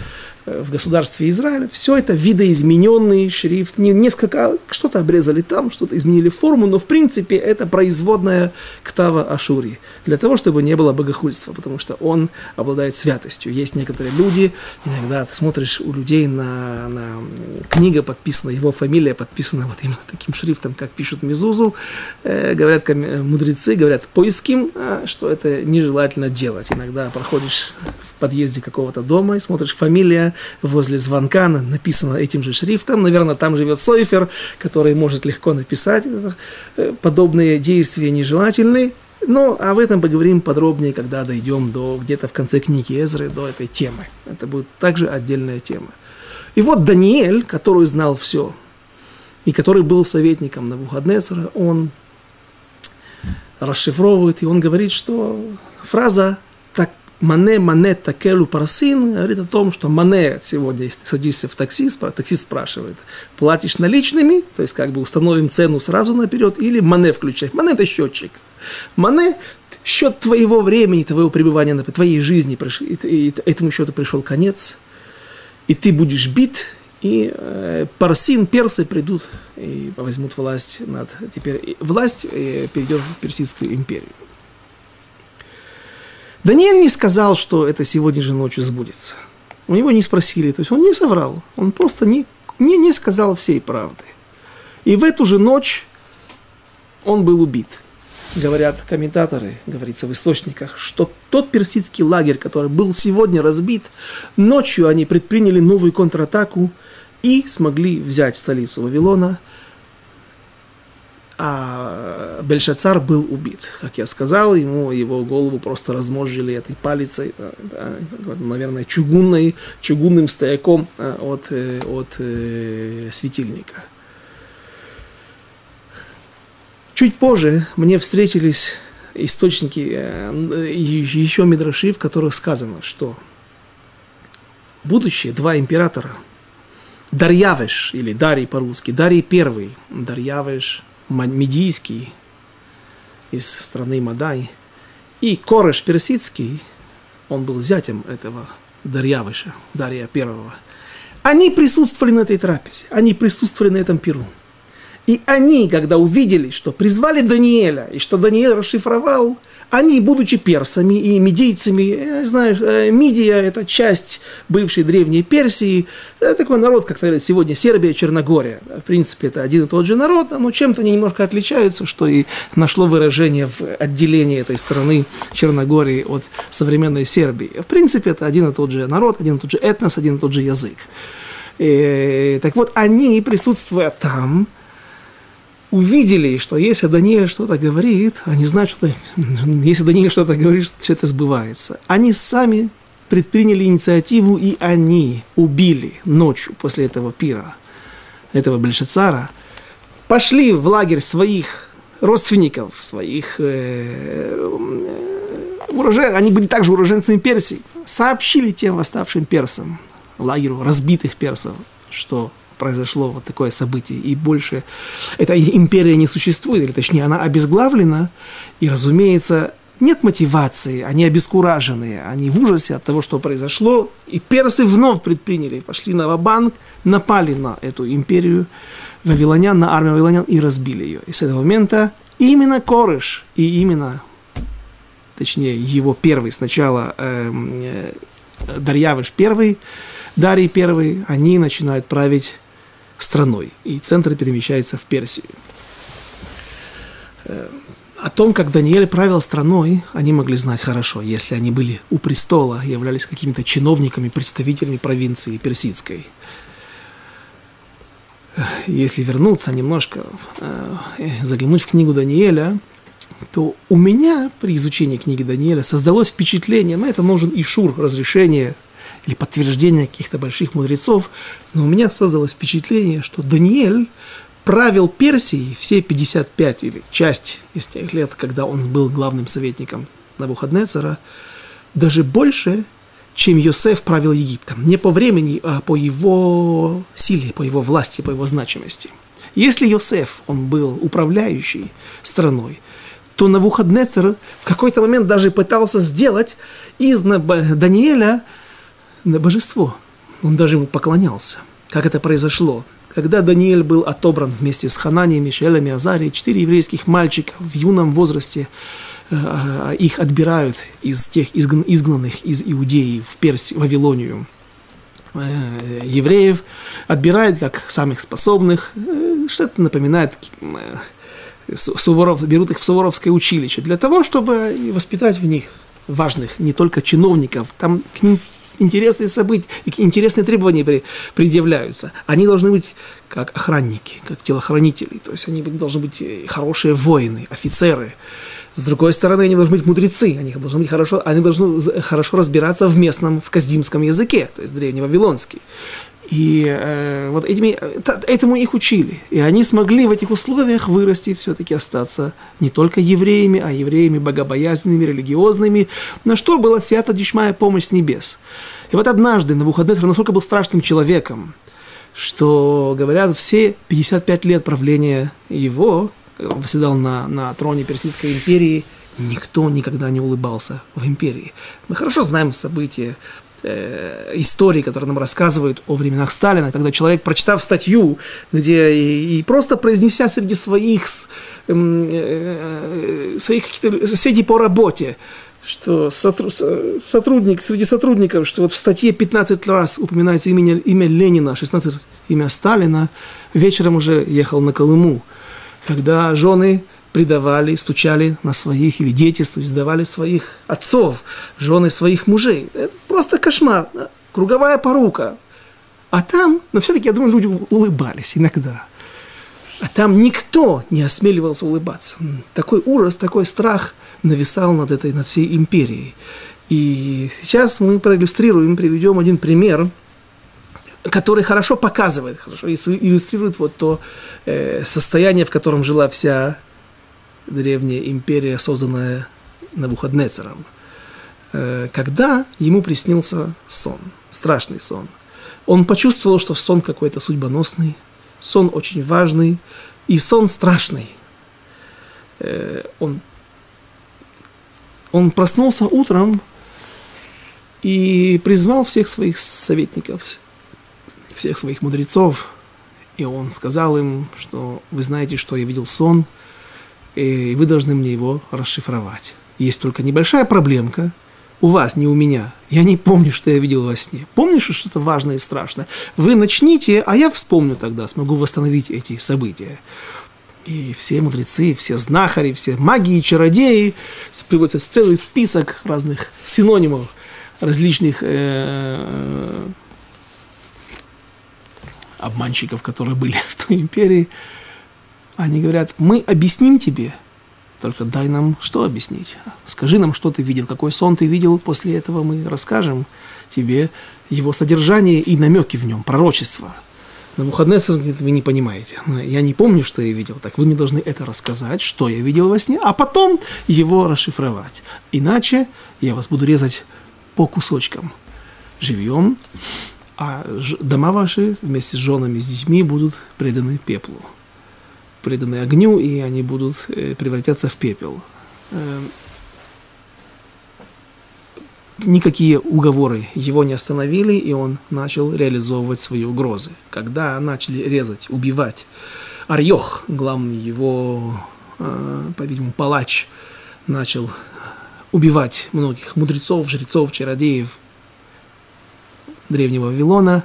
в государстве Израиля, все это видоизмененный шрифт, не, несколько, что-то обрезали там, что-то изменили форму, но в принципе это производная Ктава Ашури, для того, чтобы не было богохульства, потому что он обладает святостью. Есть некоторые люди, иногда ты смотришь у людей на, на книга подписана, его фамилия подписана вот именно таким шрифтом, как пишут Мезузу, э, говорят мудрецы, говорят поиским, что это нежелательно делать. Иногда проходишь в подъезде какого-то дома и смотришь, фамилия возле звонка написана этим же шрифтом. Наверное, там живет Сойфер, который может легко написать. Подобные действия нежелательны. Но а в этом поговорим подробнее, когда дойдем до где-то в конце книги Эзры, до этой темы. Это будет также отдельная тема. И вот Даниэль, который знал все, и который был советником Навуходоносора, он расшифровывает, и он говорит, что фраза так, «мане, мане, такелу, парсин» говорит о том, что «мане» сегодня, если ты садишься в такси, таксист спрашивает, платишь наличными, то есть как бы установим цену сразу наперед, или «мане» включай. «Мане» – это счетчик. «Мане» – счет твоего времени, твоего пребывания, твоей жизни, и этому счету пришел конец, и ты будешь бит, и э, парсин, персы придут и возьмут власть над... Теперь власть э, перейдет в Персидскую империю. Даниэль не сказал, что это сегодня же ночью сбудется. У него не спросили, то есть он не соврал. Он просто не, не, не сказал всей правды. И в эту же ночь он был убит. Говорят комментаторы, говорится в источниках, что тот персидский лагерь, который был сегодня разбит, ночью они предприняли новую контратаку и смогли взять столицу Вавилона, а Бельшацар был убит. Как я сказал, ему его голову просто размозжили этой палицей, да, да, наверное, чугунной, чугунным стояком от, от э, светильника. Чуть позже мне встретились источники, э, еще мидраши, в которых сказано, что будущие два императора, Дарьявеш, или Дарий по-русски, Дарий первый, Дарьявеш медийский из страны Мадай, и Кореш персидский, он был зятем этого Дарьявеша, Дария первого, они присутствовали на этой трапезе, они присутствовали на этом пиру. И они, когда увидели, что призвали Даниэля, и что Даниэль расшифровал, они, будучи персами и медийцами, знаешь, Мидия – это часть бывшей древней Персии, такой народ, как говорят сегодня, Сербия, Черногория. В принципе, это один и тот же народ, но чем-то они немножко отличаются, что и нашло выражение в отделении этой страны Черногории от современной Сербии. В принципе, это один и тот же народ, один и тот же этнос, один и тот же язык. И, так вот, они, присутствуя там, увидели, что если Даниэль что-то говорит, они знают, что если Даниэль что-то говорит, что все это сбывается. Они сами предприняли инициативу, и они убили ночью после этого пира, этого Бельшацара, пошли в лагерь своих родственников, своих э, уроженцев, они были также уроженцами Персии, сообщили тем восставшим персам, лагерю разбитых персов, что произошло вот такое событие, и больше эта империя не существует, или точнее, она обезглавлена, и, разумеется, нет мотивации, они обескураженные, они в ужасе от того, что произошло, и персы вновь предприняли, пошли на ва-банк, напали на эту империю вавилонян, на армию вавилонян и разбили ее. И с этого момента именно Кореш, и именно, точнее, его первый сначала э, э, Дарьявеш первый, Дарий первый, они начинают править страной, и центр перемещается в Персию. О том, как Даниэль правил страной, они могли знать хорошо, если они были у престола, являлись какими-то чиновниками, представителями провинции персидской. Если вернуться немножко, заглянуть в книгу Даниэля, то у меня при изучении книги Даниэля создалось впечатление, на это нужен ишур, разрешение или подтверждение каких-то больших мудрецов, но у меня создалось впечатление, что Даниэль правил Персией все пятьдесят пять, или часть из тех лет, когда он был главным советником Навуходнецара, даже больше, чем Йосеф правил Египтом. Не по времени, а по его силе, по его власти, по его значимости. Если Йосеф, он был управляющий страной, то Навуходнецар в какой-то момент даже пытался сделать из Даниэля на божество. Он даже ему поклонялся. Как это произошло? Когда Даниэль был отобран вместе с Хананией, Мишелем и Азарией, четыре еврейских мальчика в юном возрасте, э, их отбирают из тех изгн, изгнанных из Иудеи в Персию, в Вавилонию э, евреев, отбирают как самых способных, э, что-то напоминает, э, Суворов, берут их в Суворовское училище для того, чтобы воспитать в них важных не только чиновников, там к ним интересные события, интересные требования предъявляются. Они должны быть как охранники, как телохранители. То есть они должны быть хорошие воины, офицеры. С другой стороны, они должны быть мудрецы. Они должны быть хорошо, они должны хорошо разбираться в местном, в каздимском языке, то есть древневавилонский. И э, вот этими, этому их учили. И они смогли в этих условиях вырасти, все-таки остаться не только евреями, а евреями богобоязненными, религиозными, на что была сията дишмая помощь с небес. И вот однажды Навуходоносор настолько был страшным человеком, что, говорят, все пятьдесят пять лет правления его, когда он восседал на, на троне Персидской империи, никто никогда не улыбался в империи. Мы хорошо знаем события, истории, которые нам рассказывают о временах Сталина, когда человек, прочитав статью, где и, и просто произнеся среди своих, э, своих каких-то соседей по работе, что сотрудник, среди сотрудников, что вот в статье пятнадцать раз упоминается имя, имя Ленина, шестнадцать имя Сталина, вечером уже ехал на Колыму, когда жены предавали, стучали на своих, или дети сдавали своих отцов, жены своих мужей. Это просто кошмар, круговая порука. А там, но все-таки, я думаю, люди улыбались иногда. А там никто не осмеливался улыбаться. Такой ужас, такой страх нависал над этой, над всей империей. И сейчас мы проиллюстрируем, приведем один пример, который хорошо показывает, хорошо иллюстрирует вот то э, состояние, в котором жила вся древняя империя, созданная Навуходоносором, когда ему приснился сон, страшный сон. Он почувствовал, что сон какой-то судьбоносный, сон очень важный и сон страшный. Он, он проснулся утром и призвал всех своих советников, всех своих мудрецов, и он сказал им, что вы знаете, что я видел сон, и вы должны мне его расшифровать. Есть только небольшая проблемка, у вас, не у меня. Я не помню, что я видел во сне. Помнишь что-то важное и страшное? Вы начните, а я вспомню тогда, смогу восстановить эти события. И все мудрецы, все знахари, все маги и чародеи, приводится целый список разных синонимов, различных э, обманщиков, которые были в той империи. Они говорят, мы объясним тебе, только дай нам что объяснить. Скажи нам, что ты видел, какой сон ты видел, после этого мы расскажем тебе его содержание и намеки в нем, пророчество. Навуходоносор говорит, вы не понимаете, я не помню, что я видел, так вы мне должны это рассказать, что я видел во сне, а потом его расшифровать. Иначе я вас буду резать по кусочкам живьем, а дома ваши вместе с женами и с детьми будут преданы пеплу. Преданы огню, и они будут превратятся в пепел. Никакие уговоры его не остановили, и он начал реализовывать свои угрозы. Когда начали резать, убивать, Арьох, главный его, по-видимому, палач, начал убивать многих мудрецов, жрецов, чародеев древнего Вавилона,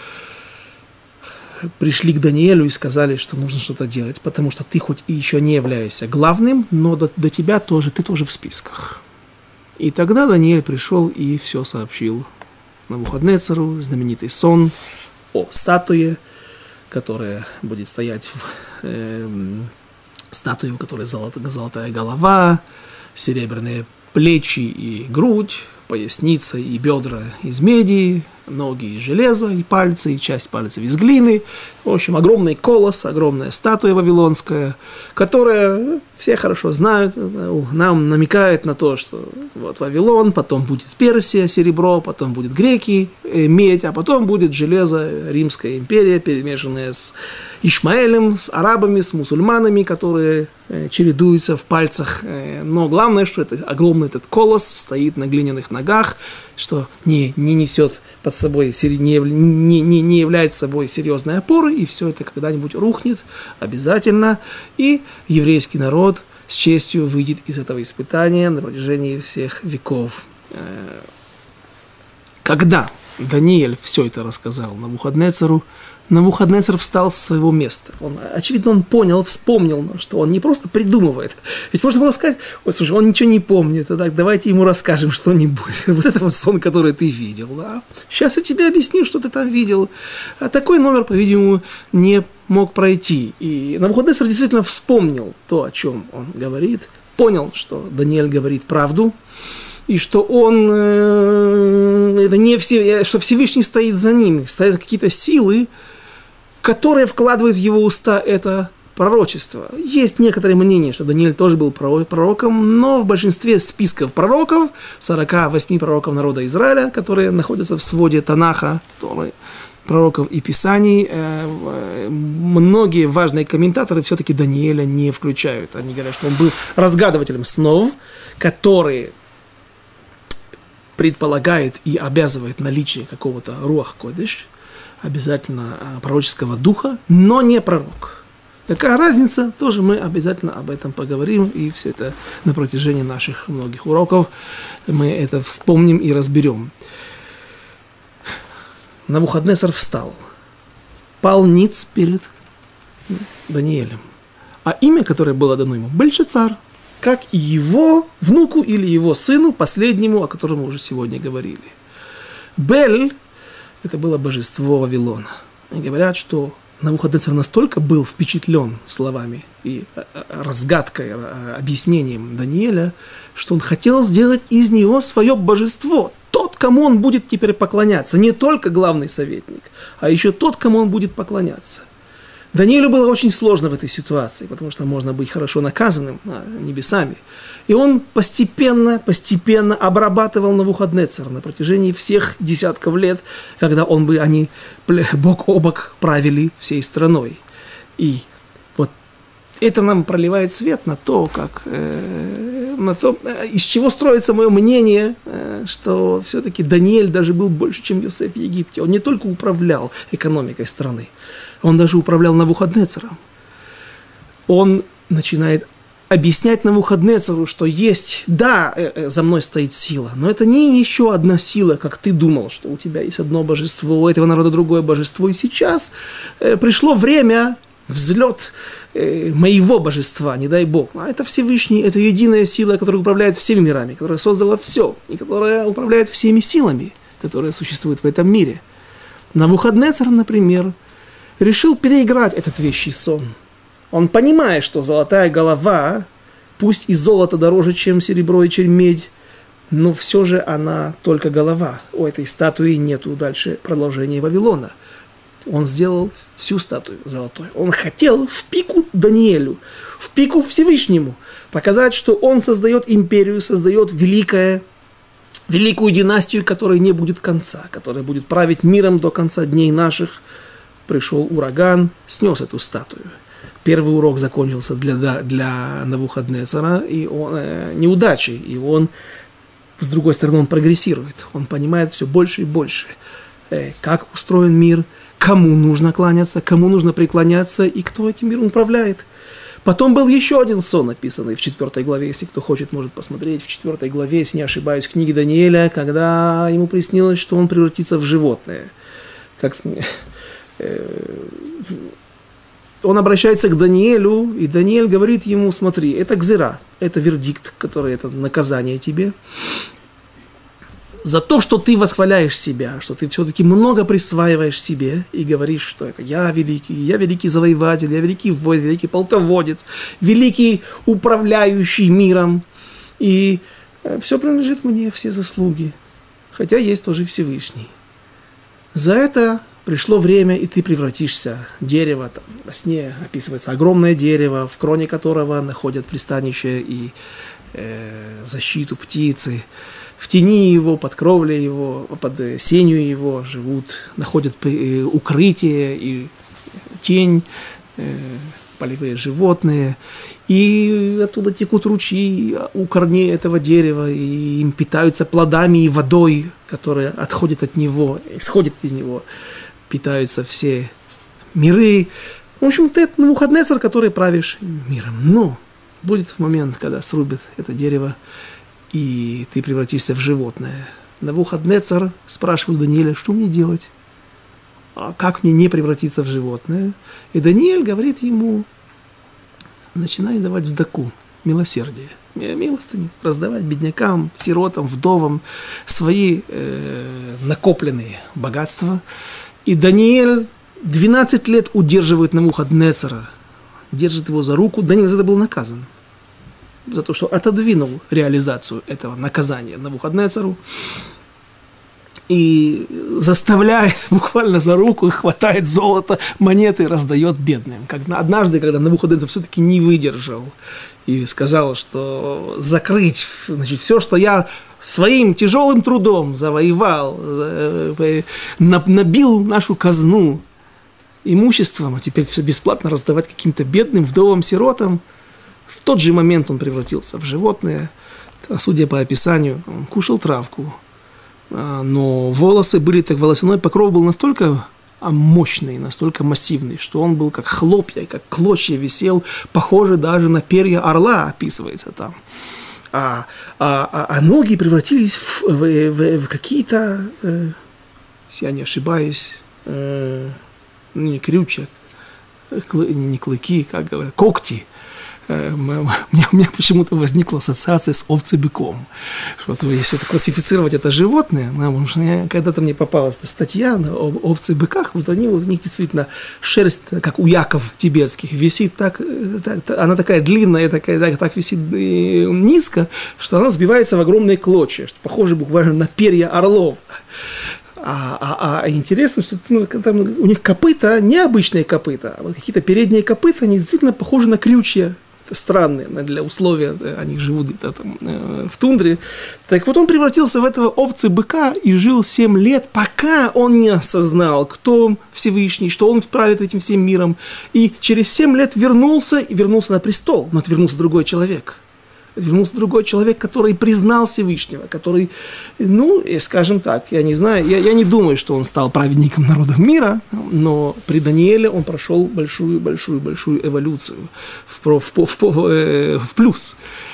пришли к Даниэлю и сказали, что нужно что-то делать, потому что ты хоть и еще не являешься главным, но до, до тебя тоже, ты тоже в списках. И тогда Даниэль пришел и все сообщил Навуходоносору, знаменитый сон о статуе, которая будет стоять в э, статуе, у которой золотая, золотая голова, серебряные плечи и грудь, поясница и бедра из меди, ноги из железа, и пальцы, и часть пальцев из глины. В общем, огромный колосс, огромная статуя вавилонская, которая, все хорошо знают, нам намекает на то, что вот Вавилон, потом будет Персия, серебро, потом будет греки, медь, а потом будет железо, Римская империя, перемешанная с Ишмаэлем, с арабами, с мусульманами, которые чередуются в пальцах. Но главное, что это огромный этот колосс стоит на глиняных ногах, что не, не несет под собой, не, не, не является собой серьезной опорой, и все это когда-нибудь рухнет обязательно, и еврейский народ с честью выйдет из этого испытания на протяжении всех веков. Когда Даниэль все это рассказал Навуходоносору, Навуходоносор встал со своего места. Он, очевидно, он понял, вспомнил, что он не просто придумывает. Ведь можно было сказать, ой, слушай, он ничего не помнит, так давайте ему расскажем что-нибудь. Вот это вот сон, который ты видел. Да? Сейчас я тебе объясню, что ты там видел. А такой номер, по-видимому, не мог пройти. И Навуходоносор действительно вспомнил то, о чем он говорит, понял, что Даниэль говорит правду, и что он, э, это не все, что Всевышний стоит за ним, стоят какие-то силы, которые вкладывают в его уста это пророчество. Есть некоторые мнения, что Даниэль тоже был пророком, но в большинстве списков пророков, сорок восемь пророков народа Израиля, которые находятся в своде Танаха, пророков и писаний, многие важные комментаторы все-таки Даниэля не включают. Они говорят, что он был разгадывателем снов, которые предполагает и обязывает наличие какого-то руах кодеш, обязательно пророческого духа, но не пророк. Какая разница? Тоже мы обязательно об этом поговорим, и все это на протяжении наших многих уроков мы это вспомним и разберем. Навуходоносор встал, пал ниц перед Даниэлем, а имя, которое было дано ему, Бельшацар, как и его внуку или его сыну, последнему, о котором мы уже сегодня говорили. Бель – это было божество Вавилона. И говорят, что Навуходоносор настолько был впечатлен словами и разгадкой, объяснением Даниэля, что он хотел сделать из него свое божество, тот, кому он будет теперь поклоняться. Не только главный советник, а еще тот, кому он будет поклоняться. Даниилу было очень сложно в этой ситуации, потому что можно быть хорошо наказанным небесами. И он постепенно, постепенно обрабатывал Навуходнецера на протяжении всех десятков лет, когда он бы, они бок о бок правили всей страной. И вот это нам проливает свет на то, как, э, на то, из чего строится мое мнение, э, что все-таки Даниэль даже был больше, чем Йосеф в Египте. Он не только управлял экономикой страны, он даже управлял Навуходнецером. Он начинает объяснять Навуходнецеру, что есть, да, за мной стоит сила, но это не еще одна сила, как ты думал, что у тебя есть одно божество, у этого народа другое божество. И сейчас пришло время, взлет моего божества, не дай Бог. А это Всевышний, это единая сила, которая управляет всеми мирами, которая создала все, и которая управляет всеми силами, которые существуют в этом мире. Навуходнецер, например, решил переиграть этот вещий сон. Он понимает, что золотая голова, пусть и золото дороже, чем серебро и чем медь, но все же она только голова. У этой статуи нету дальше продолжения Вавилона. Он сделал всю статую золотой. Он хотел в пику Даниэлю, в пику Всевышнему показать, что он создает империю, создает великое, великую династию, которой не будет конца, которая будет править миром до конца дней наших. Пришел ураган, снес эту статую. Первый урок закончился для, для Навуходнецера и он, э, неудачей, и он, с другой стороны, он прогрессирует, он понимает все больше и больше, э, как устроен мир, кому нужно кланяться, кому нужно преклоняться и кто этим миром управляет. Потом был еще один сон, написанный в четвертой главе, если кто хочет, может посмотреть, в четвертой главе, если не ошибаюсь, книги Даниэля, когда ему приснилось, что он превратится в животное. Как... Он обращается к Даниэлю, и Даниэль говорит ему: смотри, это гзира, это вердикт, который, это наказание тебе за то, что ты восхваляешь себя, что ты все-таки много присваиваешь себе и говоришь, что это я великий, я великий завоеватель, я великий воин, великий полководец, великий управляющий миром, и все принадлежит мне, все заслуги, хотя есть тоже Всевышний. За это пришло время, и ты превратишься в дерево. Там, во сне описывается огромное дерево, в кроне которого находят пристанище и э, защиту птицы. В тени его, под кровлей его, под сенью его живут, находят э, укрытие и тень, э, полевые животные. И оттуда текут ручьи у корней этого дерева, и им питаются плодами и водой, которая отходит от него, исходит из него. Питаются все миры. В общем, ты Навуходнецер, который правишь миром. Но будет момент, когда срубит это дерево, и ты превратишься в животное. Навуходнецер спрашивает Даниэля: что мне делать? А как мне не превратиться в животное? И Даниэль говорит ему: начинай давать сдаку, милосердие, милостыню, раздавать беднякам, сиротам, вдовам свои э, накопленные богатства. И Даниэль двенадцать лет удерживает Навуходнецера, держит его за руку. Даниэль за это был наказан, за то, что отодвинул реализацию этого наказания Навуходнецеру и заставляет буквально за руку, и хватает золото, монеты и раздает бедным. Как однажды, когда Навуходнецер все-таки не выдержал и сказал, что закрыть, значит, все, что я своим тяжелым трудом завоевал, набил нашу казну имуществом, а теперь все бесплатно раздавать каким-то бедным вдовам, сиротам. В тот же момент он превратился в животное. Судя по описанию, он кушал травку, но волосы были, так волосяной покров был настолько мощный, настолько массивный, что он был как хлопья, как клочья висел, похоже даже на перья орла, описывается там. А, а, а ноги превратились в, в, в, в какие-то, э, если я не ошибаюсь, э, ну, не крючья, клы, не клыки, как говорят, когти. Э, у, меня, у меня почему-то возникла ассоциация с овцебыком. Что, если это классифицировать это животное, ну, когда-то мне попалась статья об овцебыках, вот они, вот, у них действительно шерсть, как у яков тибетских, висит так, так она такая длинная, такая, так, так висит низко, что она сбивается в огромные клочья, что похоже буквально на перья орлов. А, а, а интересно, что ну, там у них копыта, необычные копыта, а вот какие-то передние копыта, они действительно похожи на крючья. Это странные для условия, они живут где-то там э, в тундре. Так вот он превратился в этого овцы-быка и жил семь лет, пока он не осознал, кто он Всевышний, что он правит этим всем миром. И через семь лет вернулся, и вернулся на престол, но это вернулся другой человек. Вернулся другой человек, который признал Всевышнего, который, ну, скажем так, я не знаю, я, я не думаю, что он стал праведником народов мира, но при Данииле он прошел большую-большую-большую эволюцию в, в, в, в, в плюс.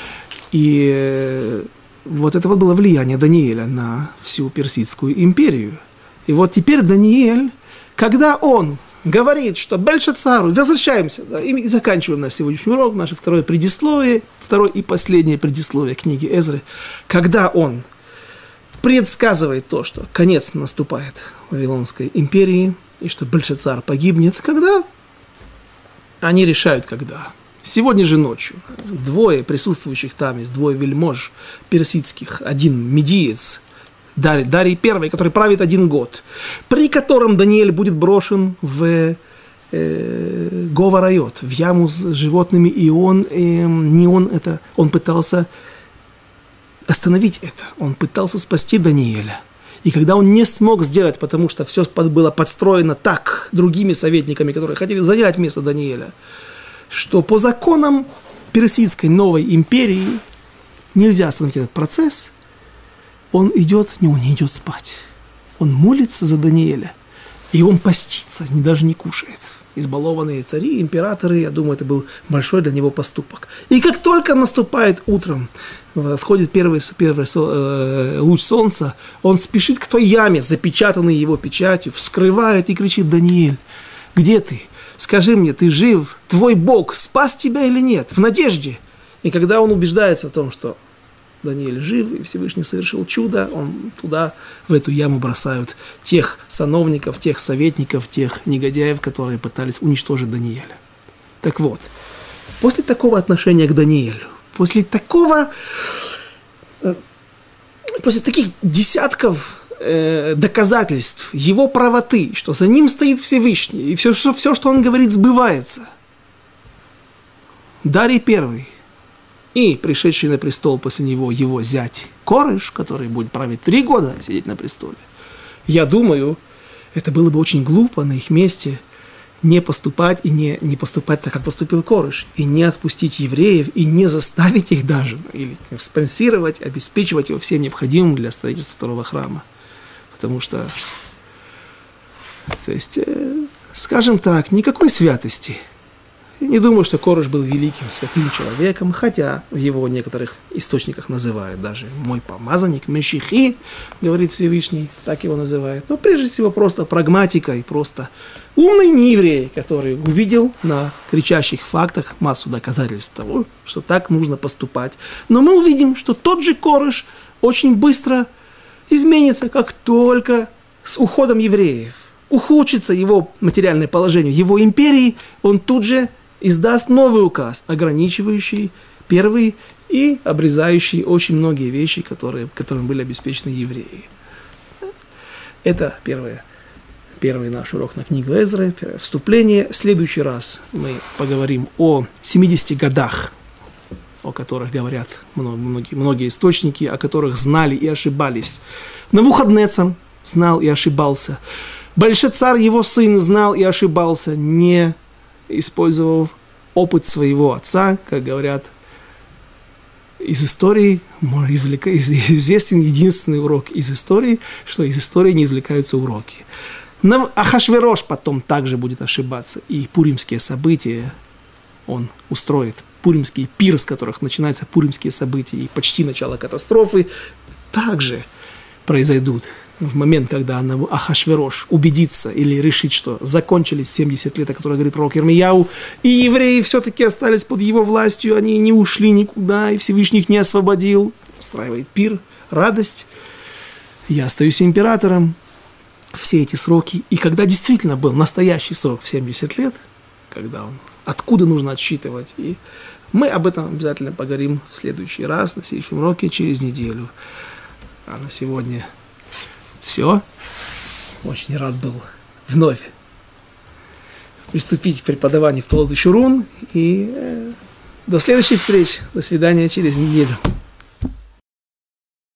И вот это вот было влияние Данииля на всю Персидскую империю. И вот теперь Данииль, когда он говорит, что Бельшацару, возвращаемся, да, и заканчиваем наш сегодняшний урок, наше второе предисловие, второе и последнее предисловие книги Эзры, когда он предсказывает то, что конец наступает Вавилонской империи, и что Бельшацар погибнет, когда они решают, когда. Сегодня же ночью двое присутствующих там, есть двое вельмож персидских, один медиец, Дарий, Дарий I, который правит один год, при котором Даниэль будет брошен в э, Гова-Райот, в яму с животными, и он, э, не он это, он пытался остановить это, он пытался спасти Даниэля. И когда он не смог сделать, потому что все было подстроено так другими советниками, которые хотели занять место Даниэля, что по законам персидской новой империи нельзя остановить этот процесс, он идет, не, он не идет спать. Он молится за Даниэля. И он постится, не, даже не кушает. Избалованные цари, императоры, я думаю, это был большой для него поступок. И как только наступает утром, сходит первый, первый э, луч солнца, он спешит к той яме, запечатанной его печатью, вскрывает и кричит: «Даниэль, где ты? Скажи мне, ты жив? Твой Бог спас тебя или нет?» В надежде. И когда он убеждается в том, что Даниэль жив, и Всевышний совершил чудо, он туда, в эту яму бросают тех сановников, тех советников, тех негодяев, которые пытались уничтожить Даниэля. Так вот, после такого отношения к Даниэлю, после такого, после таких десятков э, доказательств его правоты, что за ним стоит Всевышний, и все, что, все, что он говорит, сбывается, Дарий I и пришедший на престол после него его зять Кореш, который будет править три года, сидеть на престоле. Я думаю, это было бы очень глупо на их месте не поступать и не, не поступать так, как поступил Кореш, и не отпустить евреев, и не заставить их даже, или спонсировать, обеспечивать его всем необходимым для строительства второго храма. Потому что, то есть, э, скажем так, никакой святости. Я не думаю, что Кореш был великим, святым человеком, хотя в его некоторых источниках называют даже «мой помазанник», «мешихи», говорит Всевышний, так его называют. Но прежде всего просто прагматика и просто умный нееврей, который увидел на кричащих фактах массу доказательств того, что так нужно поступать. Но мы увидим, что тот же Кореш очень быстро изменится, как только с уходом евреев ухудшится его материальное положение в его империи, он тут же издаст новый указ, ограничивающий первый и обрезающий очень многие вещи, которые, которым были обеспечены евреи. Это первое, первый наш урок на книгу Эзры, первое вступление. В следующий раз мы поговорим о семидесяти годах, о которых говорят многие, многие источники, о которых знали и ошибались. Навуходнецар знал и ошибался. Бельшацар, его сын, знал и ошибался, не использовав опыт своего отца, как говорят, из истории извлека... известен единственный урок из истории, что из истории не извлекаются уроки. Ахашверош потом также будет ошибаться, и пуримские события он устроит, пуримский пир, с которых начинаются пуримские события, и почти начало катастрофы, также произойдут в момент, когда Ахашверош убедится или решит, что закончились семьдесят лет, о которых говорит пророк Ирмияу, и евреи все-таки остались под его властью, они не ушли никуда, и Всевышний их не освободил. Устраивает пир, радость. Я остаюсь императором. Все эти сроки. И когда действительно был настоящий срок в семьдесят лет, когда он, откуда нужно отсчитывать, и мы об этом обязательно поговорим в следующий раз, на следующем уроке, через неделю. А на сегодня все. очень рад был вновь приступить к преподаванию в Толдот и Шурун. И э, до следующих встреч. До свидания через неделю.